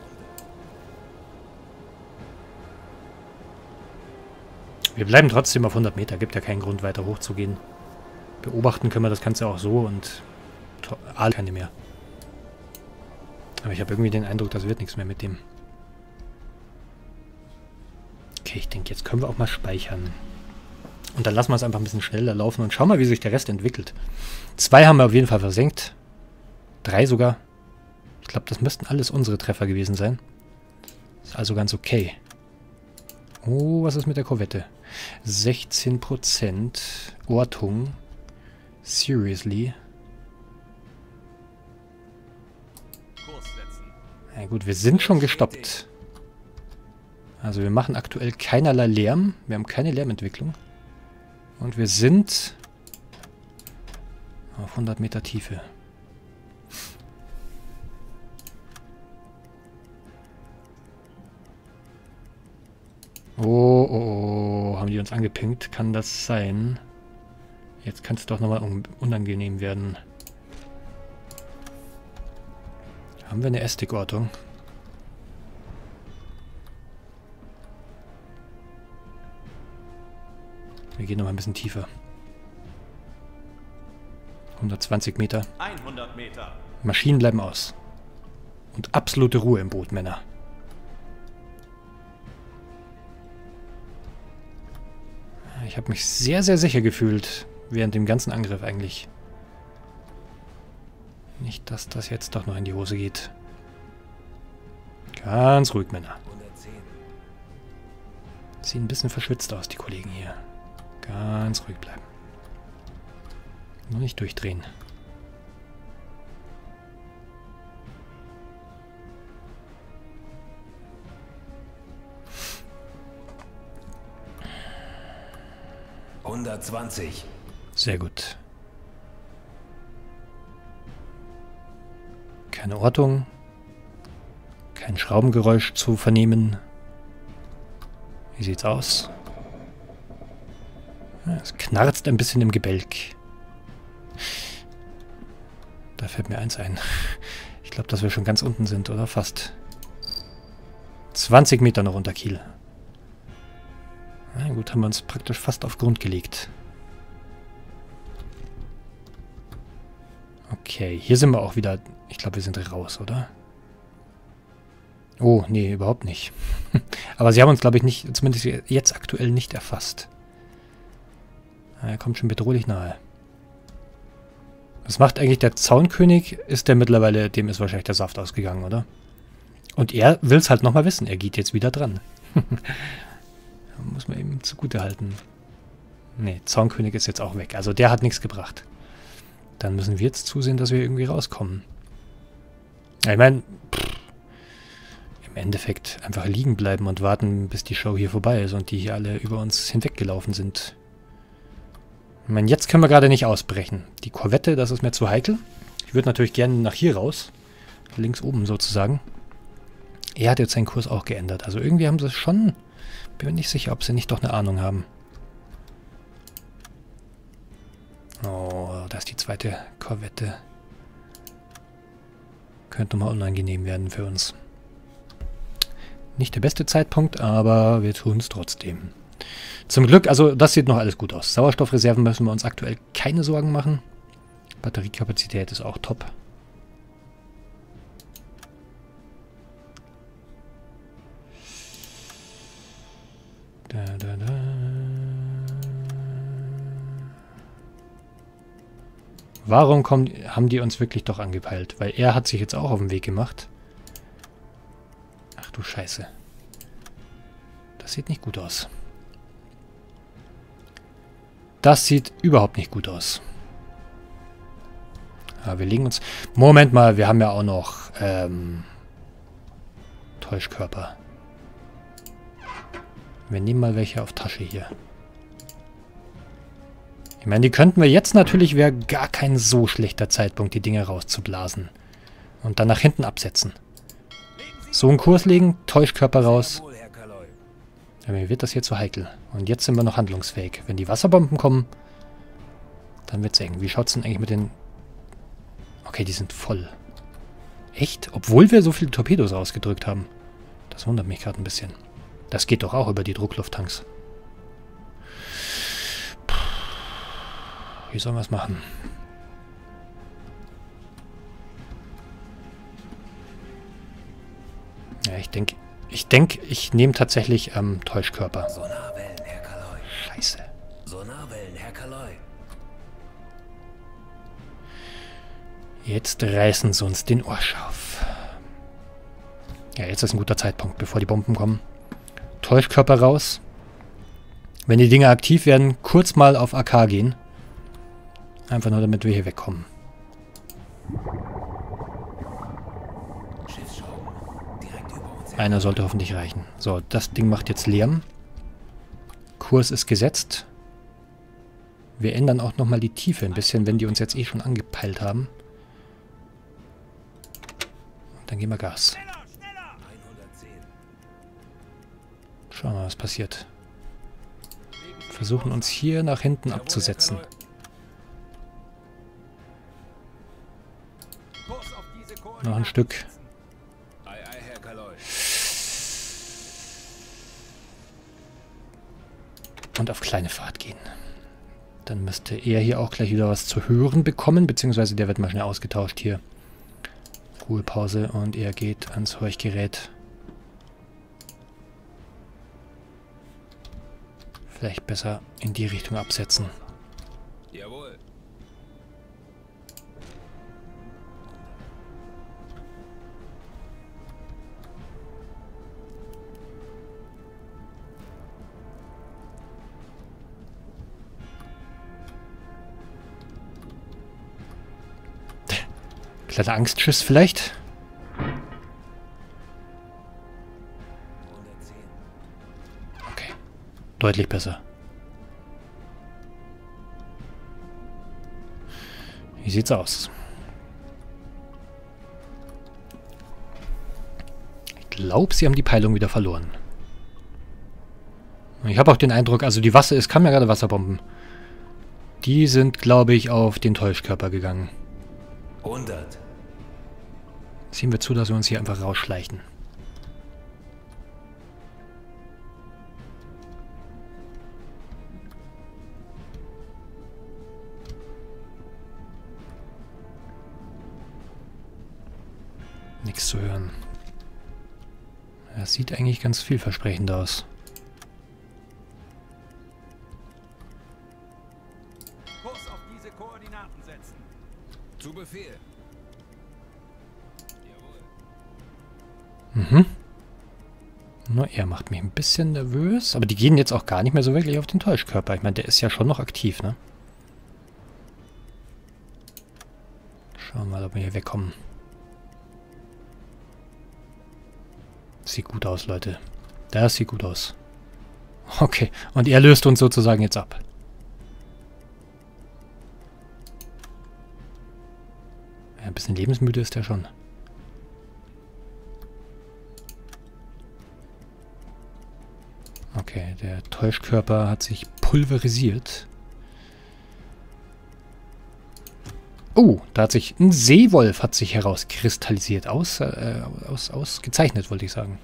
Wir bleiben trotzdem auf hundert Meter. Gibt ja keinen Grund, weiter hoch zu gehen. Beobachten können wir das Ganze auch so und Aal keine mehr. Aber ich habe irgendwie den Eindruck, das wird nichts mehr mit dem. Okay, ich denke, jetzt können wir auch mal speichern. Und dann lassen wir es einfach ein bisschen schneller laufen und schauen mal, wie sich der Rest entwickelt. Zwei haben wir auf jeden Fall versenkt. Drei sogar. Ich glaube, das müssten alles unsere Treffer gewesen sein. Ist also ganz okay. Oh, was ist mit der Korvette? sechzehn Prozent Ortung. Seriously. Na gut, wir sind schon gestoppt. Also wir machen aktuell keinerlei Lärm. Wir haben keine Lärmentwicklung. Und wir sind auf hundert Meter Tiefe. Oh, oh, oh, haben die uns angepinkt? Kann das sein? Jetzt kann es doch nochmal un unangenehm werden. Haben wir eine Estig-Ortung? Wir gehen noch ein bisschen tiefer. hundertzwanzig Meter. hundert Meter. Maschinen bleiben aus. Und absolute Ruhe im Boot, Männer. Ich habe mich sehr, sehr sicher gefühlt während dem ganzen Angriff eigentlich. Nicht, dass das jetzt doch noch in die Hose geht. Ganz ruhig, Männer. Sehen ein bisschen verschwitzt aus, die Kollegen hier. Ganz ruhig bleiben. Nur nicht durchdrehen. hundertzwanzig. Sehr gut. Keine Ortung. Kein Schraubengeräusch zu vernehmen. Wie sieht's aus? Ja, es knarzt ein bisschen im Gebälk. Da fällt mir eins ein. Ich glaube, dass wir schon ganz unten sind, oder? Fast. zwanzig Meter noch unter Kiel. Na gut, haben wir uns praktisch fast auf Grund gelegt. Okay, hier sind wir auch wieder... Ich glaube, wir sind raus, oder? Oh, nee, überhaupt nicht. Aber sie haben uns, glaube ich, nicht, zumindest jetzt aktuell nicht erfasst. Er kommt schon bedrohlich nahe. Was macht eigentlich der Zaunkönig? Ist der mittlerweile, dem ist wahrscheinlich der Saft ausgegangen, oder? Und er will es halt nochmal wissen. Er geht jetzt wieder dran. Muss man ihm zugute halten. Nee, Zaunkönig ist jetzt auch weg. Also der hat nichts gebracht. Dann müssen wir jetzt zusehen, dass wir irgendwie rauskommen. Ja, ich meine, im Endeffekt einfach liegen bleiben und warten, bis die Show hier vorbei ist und die hier alle über uns hinweggelaufen sind. Ich meine, jetzt können wir gerade nicht ausbrechen. Die Korvette, das ist mir zu heikel. Ich würde natürlich gerne nach hier raus. Links oben sozusagen. Er hat jetzt seinen Kurs auch geändert. Also irgendwie haben sie es schon... Bin mir nicht sicher, ob sie nicht doch eine Ahnung haben. Oh, da ist die zweite Korvette. Könnte mal unangenehm werden für uns. Nicht der beste Zeitpunkt, aber wir tun es trotzdem. Zum Glück, also das sieht noch alles gut aus. Sauerstoffreserven müssen wir uns aktuell keine Sorgen machen. Batteriekapazität ist auch top. Da, da, da. Warum kommen, haben die uns wirklich doch angepeilt? Weil er hat sich jetzt auch auf den Weg gemacht. Ach du Scheiße. Das sieht nicht gut aus. Das sieht überhaupt nicht gut aus. Ja, wir legen uns... Moment mal, wir haben ja auch noch ähm, Täuschkörper. Wir nehmen mal welche auf Tasche hier. Ich meine, die könnten wir jetzt natürlich, wäre gar kein so schlechter Zeitpunkt, die Dinge rauszublasen. Und dann nach hinten absetzen. So einen Kurs legen, Täuschkörper raus. Ja, mir wird das hier zu heikel. Und jetzt sind wir noch handlungsfähig. Wenn die Wasserbomben kommen, dann wird's eng. Wie schaut's denn eigentlich mit den... Okay, die sind voll. Echt? Obwohl wir so viele Torpedos ausgedrückt haben. Das wundert mich gerade ein bisschen. Das geht doch auch über die Drucklufttanks. Wie sollen wir es machen? Ja, ich denke, ich denke, ich nehme tatsächlich ähm, Täuschkörper. Sonarwellen, Herr Kaloi. Scheiße. Sonarwellen, Herr Kaloi. Jetzt reißen sie uns den Ohrscharf. Ja, jetzt ist ein guter Zeitpunkt, bevor die Bomben kommen. Täuschkörper raus. Wenn die Dinge aktiv werden, kurz mal auf A K gehen. Einfach nur, damit wir hier wegkommen. Einer sollte hoffentlich reichen. So, das Ding macht jetzt Lärm. Kurs ist gesetzt. Wir ändern auch nochmal die Tiefe ein bisschen, wenn die uns jetzt eh schon angepeilt haben. Und dann geben wir Gas. Schauen wir mal, was passiert. Versuchen uns hier nach hinten abzusetzen. Noch ein Stück. Und auf kleine Fahrt gehen. Dann müsste er hier auch gleich wieder was zu hören bekommen, beziehungsweise der wird mal schnell ausgetauscht hier. Ruhepause und er geht ans Horchgerät. Vielleicht besser in die Richtung absetzen. Jawohl. Kleiner Angstschiss vielleicht? Okay. Deutlich besser. Wie sieht's aus? Ich glaube, sie haben die Peilung wieder verloren. Ich habe auch den Eindruck, also die Wasser, es kamen ja gerade Wasserbomben. Die sind, glaube ich, auf den Täuschkörper gegangen. hundert. Sehen wir zu, dass wir uns hier einfach rausschleichen. Nichts zu hören. Das sieht eigentlich ganz vielversprechend aus. Kurs auf diese Koordinaten setzen. Zu Befehl. Mhm. Nur er macht mich ein bisschen nervös. Aber die gehen jetzt auch gar nicht mehr so wirklich auf den Täuschkörper. Ich meine, der ist ja schon noch aktiv, ne? Schauen wir mal, ob wir hier wegkommen. sieht gut aus, Leute. Das sieht gut aus. Okay, und er löst uns sozusagen jetzt ab. Ja, ein bisschen lebensmüde ist er schon. Okay, der Täuschkörper hat sich pulverisiert. Oh, da hat sich ein Seewolf hat sich herauskristallisiert. Aus, äh, aus, ausgezeichnet, wollte ich sagen.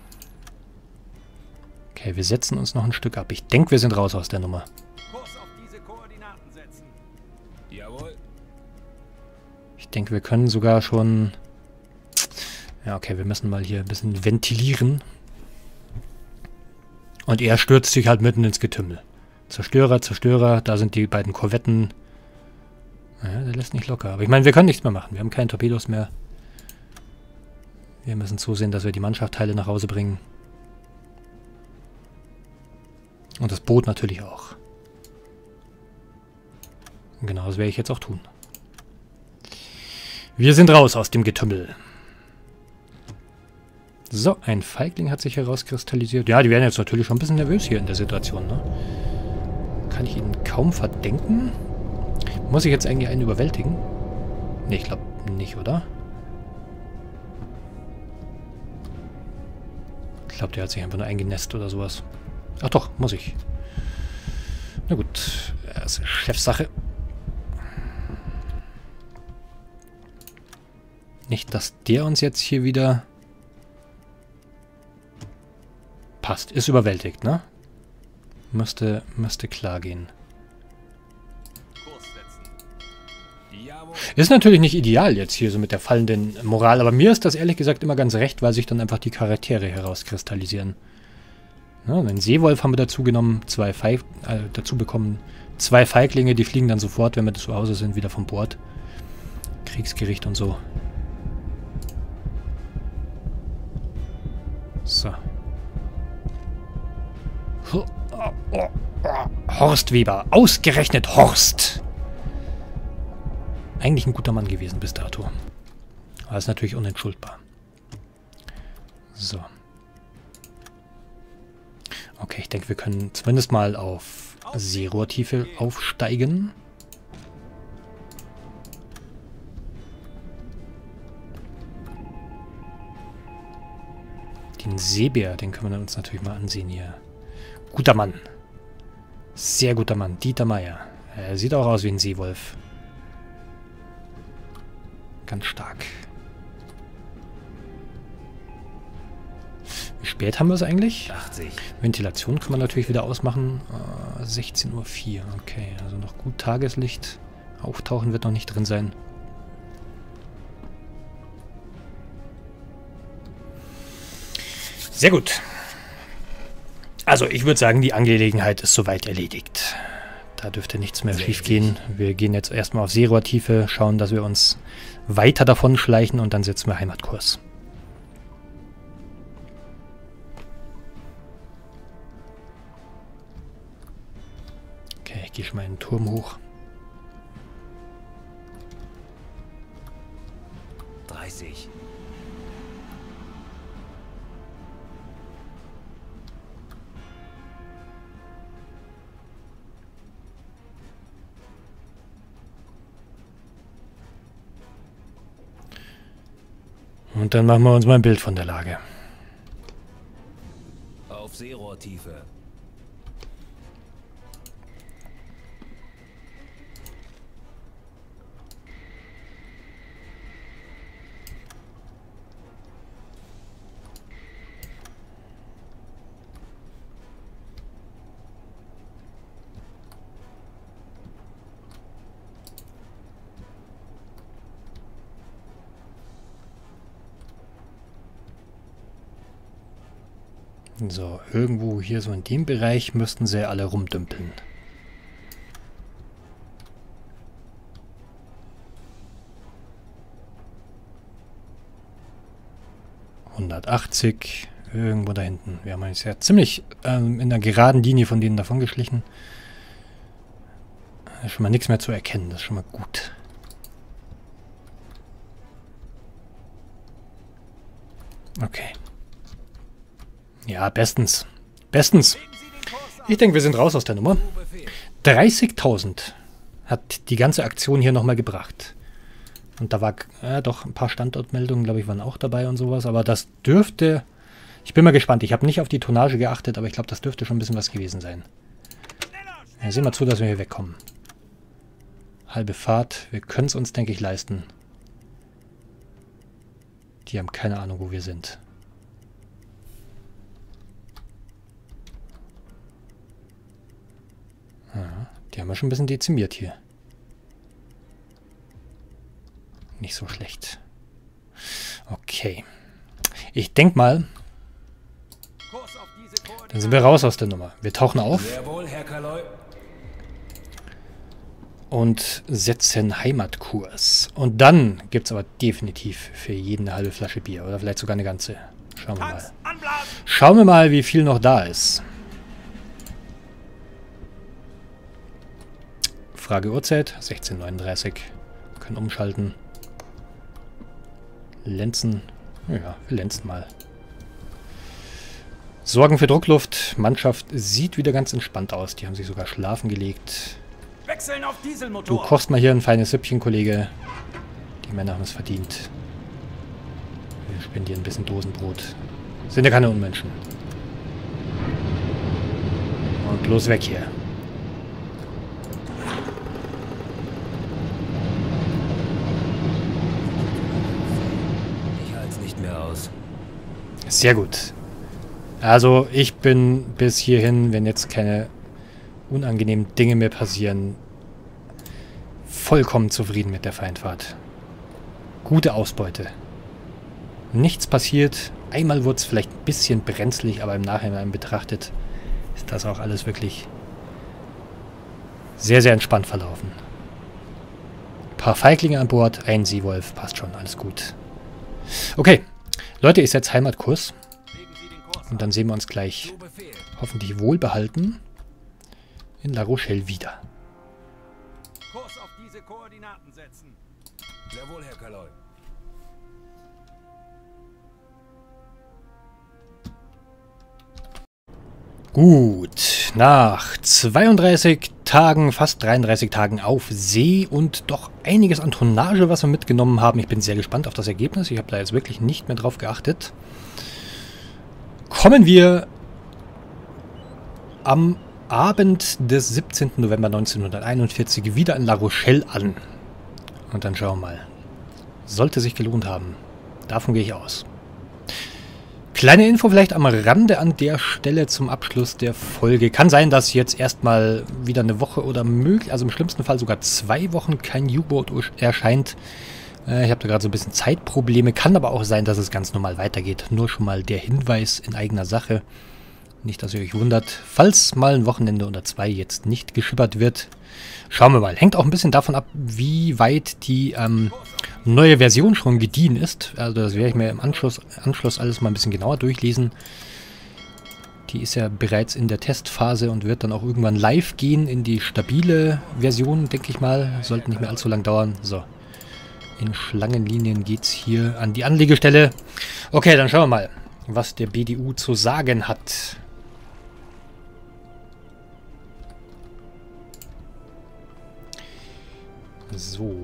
Okay, wir setzen uns noch ein Stück ab. Ich denke, wir sind raus aus der Nummer. Kurs auf diese Koordinaten setzen. Jawohl. Ich denke, wir können sogar schon... Ja, okay, wir müssen mal hier ein bisschen ventilieren. Und er stürzt sich halt mitten ins Getümmel. Zerstörer, Zerstörer, da sind die beiden Korvetten. Naja, der lässt nicht locker. Aber ich meine, wir können nichts mehr machen. Wir haben keine Torpedos mehr. Wir müssen zusehen, dass wir die Mannschaftsteile nach Hause bringen. Und das Boot natürlich auch. Und genau das werde ich jetzt auch tun. Wir sind raus aus dem Getümmel. So, ein Feigling hat sich herauskristallisiert. Ja, die werden jetzt natürlich schon ein bisschen nervös hier in der Situation, ne? Kann ich ihnen kaum verdenken. Muss ich jetzt eigentlich einen überwältigen? Ne, ich glaube nicht, oder? Ich glaube, der hat sich einfach nur eingenässt oder sowas. Ach doch, muss ich. Na gut, das ist Chefsache. Nicht, dass der uns jetzt hier wieder... Passt, ist überwältigt, ne? Müsste, müsste klar gehen. Ist natürlich nicht ideal jetzt hier so mit der fallenden Moral, aber mir ist das ehrlich gesagt immer ganz recht, weil sich dann einfach die Charaktere herauskristallisieren. Ja, einen Seewolf haben wir dazu genommen, zwei Feig äh, dazu bekommen, zwei Feiglinge, die fliegen dann sofort, wenn wir zu Hause sind, wieder von Bord. Kriegsgericht und so. So. Horst Weber, ausgerechnet Horst! Eigentlich ein guter Mann gewesen bis dato. Aber ist natürlich unentschuldbar. So. Okay, ich denke, wir können zumindest mal auf Seerohrtiefe aufsteigen. Den Seebär, den können wir uns natürlich mal ansehen hier. Guter Mann. Sehr guter Mann. Dieter Meier. Er sieht auch aus wie ein Seewolf. Ganz stark. Wie spät haben wir es eigentlich? achtzig. Ventilation kann man natürlich wieder ausmachen. Uh, sechzehn Uhr vier. Okay, also noch gut Tageslicht. Auftauchen wird noch nicht drin sein. Sehr gut. Also ich würde sagen, die Angelegenheit ist soweit erledigt. Da dürfte nichts mehr schief gehen. Wir gehen jetzt erstmal auf Seerohrtiefe, schauen, dass wir uns weiter davon schleichen und dann setzen wir Heimatkurs. Okay, ich gehe schon mal in den Turm hoch. dreißig. Und dann machen wir uns mal ein Bild von der Lage. Auf Seerohrtiefe. So, irgendwo hier so in dem Bereich müssten sie alle rumdümpeln. hundertachtzig, irgendwo da hinten. Wir haben uns ja ziemlich ähm, in der geraden Linie von denen davon geschlichen. Da ist schon mal nichts mehr zu erkennen, das ist schon mal gut. Okay. Ja, bestens. Bestens. Ich denke, wir sind raus aus der Nummer. dreißigtausend hat die ganze Aktion hier nochmal gebracht. Und da war, ja, doch, ein paar Standortmeldungen, glaube ich, waren auch dabei und sowas. Aber das dürfte... Ich bin mal gespannt. Ich habe nicht auf die Tonnage geachtet, aber ich glaube, das dürfte schon ein bisschen was gewesen sein. Ja, sehen wir zu, dass wir hier wegkommen. Halbe Fahrt. Wir können es uns, denke ich, leisten. Die haben keine Ahnung, wo wir sind. Ja, die haben wir schon ein bisschen dezimiert hier. Nicht so schlecht. Okay. Ich denke mal, dann sind wir raus aus der Nummer. Wir tauchen auf. Jawohl, Herr Kaloi. Und setzen Heimatkurs. Und dann gibt es aber definitiv für jeden eine halbe Flasche Bier. Oder vielleicht sogar eine ganze. Schauen wir mal. Schauen wir mal, wie viel noch da ist. Frage Uhrzeit. sechzehn Uhr neununddreißig. Wir können umschalten. Lenzen. Ja, wir lenzen mal. Sorgen für Druckluft. Mannschaft sieht wieder ganz entspannt aus. Die haben sich sogar schlafen gelegt. Wechseln auf Dieselmotor. Du kochst mal hier ein feines Süppchen, Kollege. Die Männer haben es verdient. Wir spendieren ein bisschen Dosenbrot. Sind ja keine Unmenschen. Und los weg hier. Ich halte es nicht mehr aus. Sehr gut. Also ich bin bis hierhin, wenn jetzt keine unangenehmen Dinge mehr passieren, vollkommen zufrieden mit der Feindfahrt. Gute Ausbeute. Nichts passiert. Einmal wurde es vielleicht ein bisschen brenzlig, aber im Nachhinein betrachtet ist das auch alles wirklich sehr, sehr entspannt verlaufen. Ein paar Feiglinge an Bord, ein Seewolf, passt schon, alles gut. Okay, Leute, ich setze Heimatkurs. Und dann sehen wir uns gleich hoffentlich wohlbehalten in La Rochelle wieder. Kurs auf diese Koordinaten setzen. Jawohl, Herr Kaloi. Gut, nach zweiunddreißig Tagen, fast dreiunddreißig Tagen auf See und doch einiges an Tonnage, was wir mitgenommen haben. Ich bin sehr gespannt auf das Ergebnis. Ich habe da jetzt wirklich nicht mehr drauf geachtet. Kommen wir am Abend des siebzehnten November neunzehnhunderteinundvierzig wieder in La Rochelle an. Und dann schauen wir mal. Sollte sich gelohnt haben. Davon gehe ich aus. Kleine Info vielleicht am Rande an der Stelle zum Abschluss der Folge. Kann sein, dass jetzt erstmal wieder eine Woche oder möglich, also im schlimmsten Fall sogar zwei Wochen kein U-Boot erscheint. Äh, ich habe da gerade so ein bisschen Zeitprobleme. Kann aber auch sein, dass es ganz normal weitergeht. Nur schon mal der Hinweis in eigener Sache. Nicht, dass ihr euch wundert, falls mal ein Wochenende oder zwei jetzt nicht geschippert wird. Schauen wir mal. Hängt auch ein bisschen davon ab, wie weit die ähm, neue Version schon gediehen ist. Also das werde ich mir im Anschluss, Anschluss alles mal ein bisschen genauer durchlesen. Die ist ja bereits in der Testphase und wird dann auch irgendwann live gehen in die stabile Version, denke ich mal. Sollte nicht mehr allzu lang dauern. So. In Schlangenlinien geht es hier an die Anlegestelle. Okay, dann schauen wir mal, was der B D U zu sagen hat. So.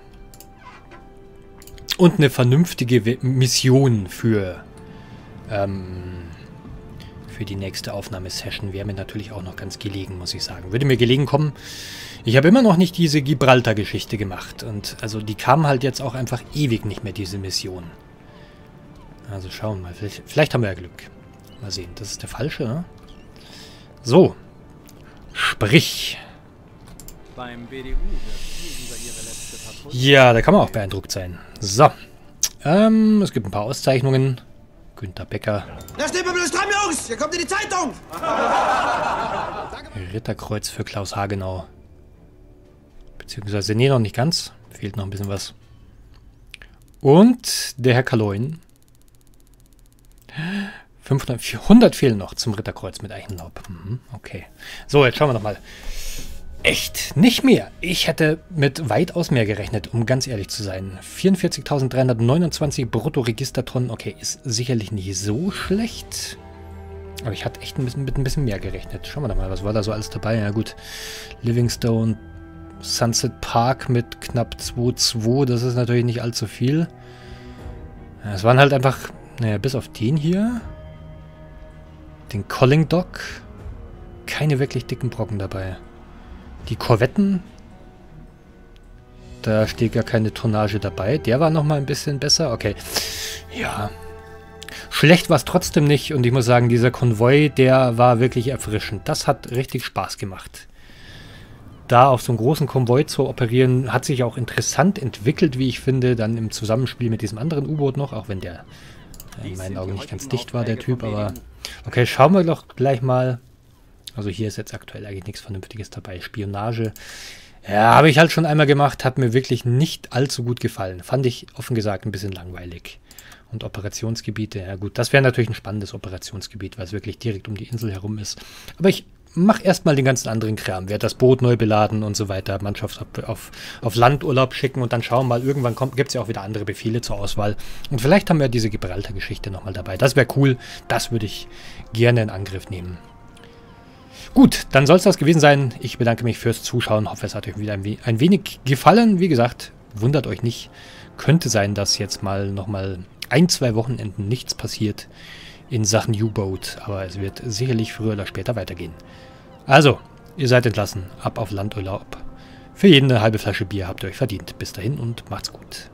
Und eine vernünftige Mission für, ähm, für die nächste Aufnahmesession wäre mir natürlich auch noch ganz gelegen, muss ich sagen. Würde mir gelegen kommen. Ich habe immer noch nicht diese Gibraltar-Geschichte gemacht. Und also die kam halt jetzt auch einfach ewig nicht mehr, diese Mission. Also schauen wir mal. Vielleicht, vielleicht haben wir ja Glück. Mal sehen. Das ist der falsche, ne? So. Sprich. Beim B D U wird viel über ihre letzte Patrouille. Ja, da kann man auch beeindruckt sein. So. Ähm, es gibt ein paar Auszeichnungen. Günther Becker. Da steht mir stramm, Jungs! Hier kommt in die Zeitung! Ritterkreuz für Klaus Hagenau. Beziehungsweise, nee, noch nicht ganz. Fehlt noch ein bisschen was. Und der Herr Kaloin. fünfhundert, vierhundert fehlen noch zum Ritterkreuz mit Eichenlaub. Mhm, okay. So, jetzt schauen wir noch mal. Echt, nicht mehr. Ich hätte mit weitaus mehr gerechnet, um ganz ehrlich zu sein. vierundvierzigtausenddreihundertneunundzwanzig Bruttoregistertonnen. Okay, ist sicherlich nicht so schlecht. Aber ich hatte echt ein bisschen, mit ein bisschen mehr gerechnet. Schauen wir doch mal, was war da so alles dabei? Ja gut, Livingstone, Sunset Park mit knapp zwei Komma zwei, das ist natürlich nicht allzu viel. Ja, es waren halt einfach, naja, bis auf den hier, den Colling Dock, keine wirklich dicken Brocken dabei. Die Korvetten, da steht gar keine Tonnage dabei. Der war nochmal ein bisschen besser. Okay, ja. Schlecht war es trotzdem nicht. Und ich muss sagen, dieser Konvoi, der war wirklich erfrischend. Das hat richtig Spaß gemacht. Da auf so einem großen Konvoi zu operieren, hat sich auch interessant entwickelt, wie ich finde. Dann im Zusammenspiel mit diesem anderen U-Boot noch. Auch wenn der in meinen Augen nicht ganz dicht war, der Typ. Aber okay, schauen wir doch gleich mal. Also hier ist jetzt aktuell eigentlich nichts Vernünftiges dabei. Spionage. Ja, habe ich halt schon einmal gemacht, hat mir wirklich nicht allzu gut gefallen. Fand ich offen gesagt ein bisschen langweilig. Und Operationsgebiete, ja gut, das wäre natürlich ein spannendes Operationsgebiet, weil es wirklich direkt um die Insel herum ist. Aber ich mache erstmal den ganzen anderen Kram, werde das Boot neu beladen und so weiter, Mannschaft auf, auf, auf Landurlaub schicken und dann schauen wir mal, irgendwann gibt es ja auch wieder andere Befehle zur Auswahl. Und vielleicht haben wir diese Gibraltar-Geschichte nochmal dabei. Das wäre cool, das würde ich gerne in Angriff nehmen. Gut, dann soll es das gewesen sein. Ich bedanke mich fürs Zuschauen. Hoffe, es hat euch wieder ein, we ein wenig gefallen. Wie gesagt, wundert euch nicht. Könnte sein, dass jetzt mal nochmal ein, zwei Wochenenden nichts passiert in Sachen U-Boat. Aber es wird sicherlich früher oder später weitergehen. Also, ihr seid entlassen. Ab auf Landurlaub. Für jeden eine halbe Flasche Bier habt ihr euch verdient. Bis dahin und macht's gut.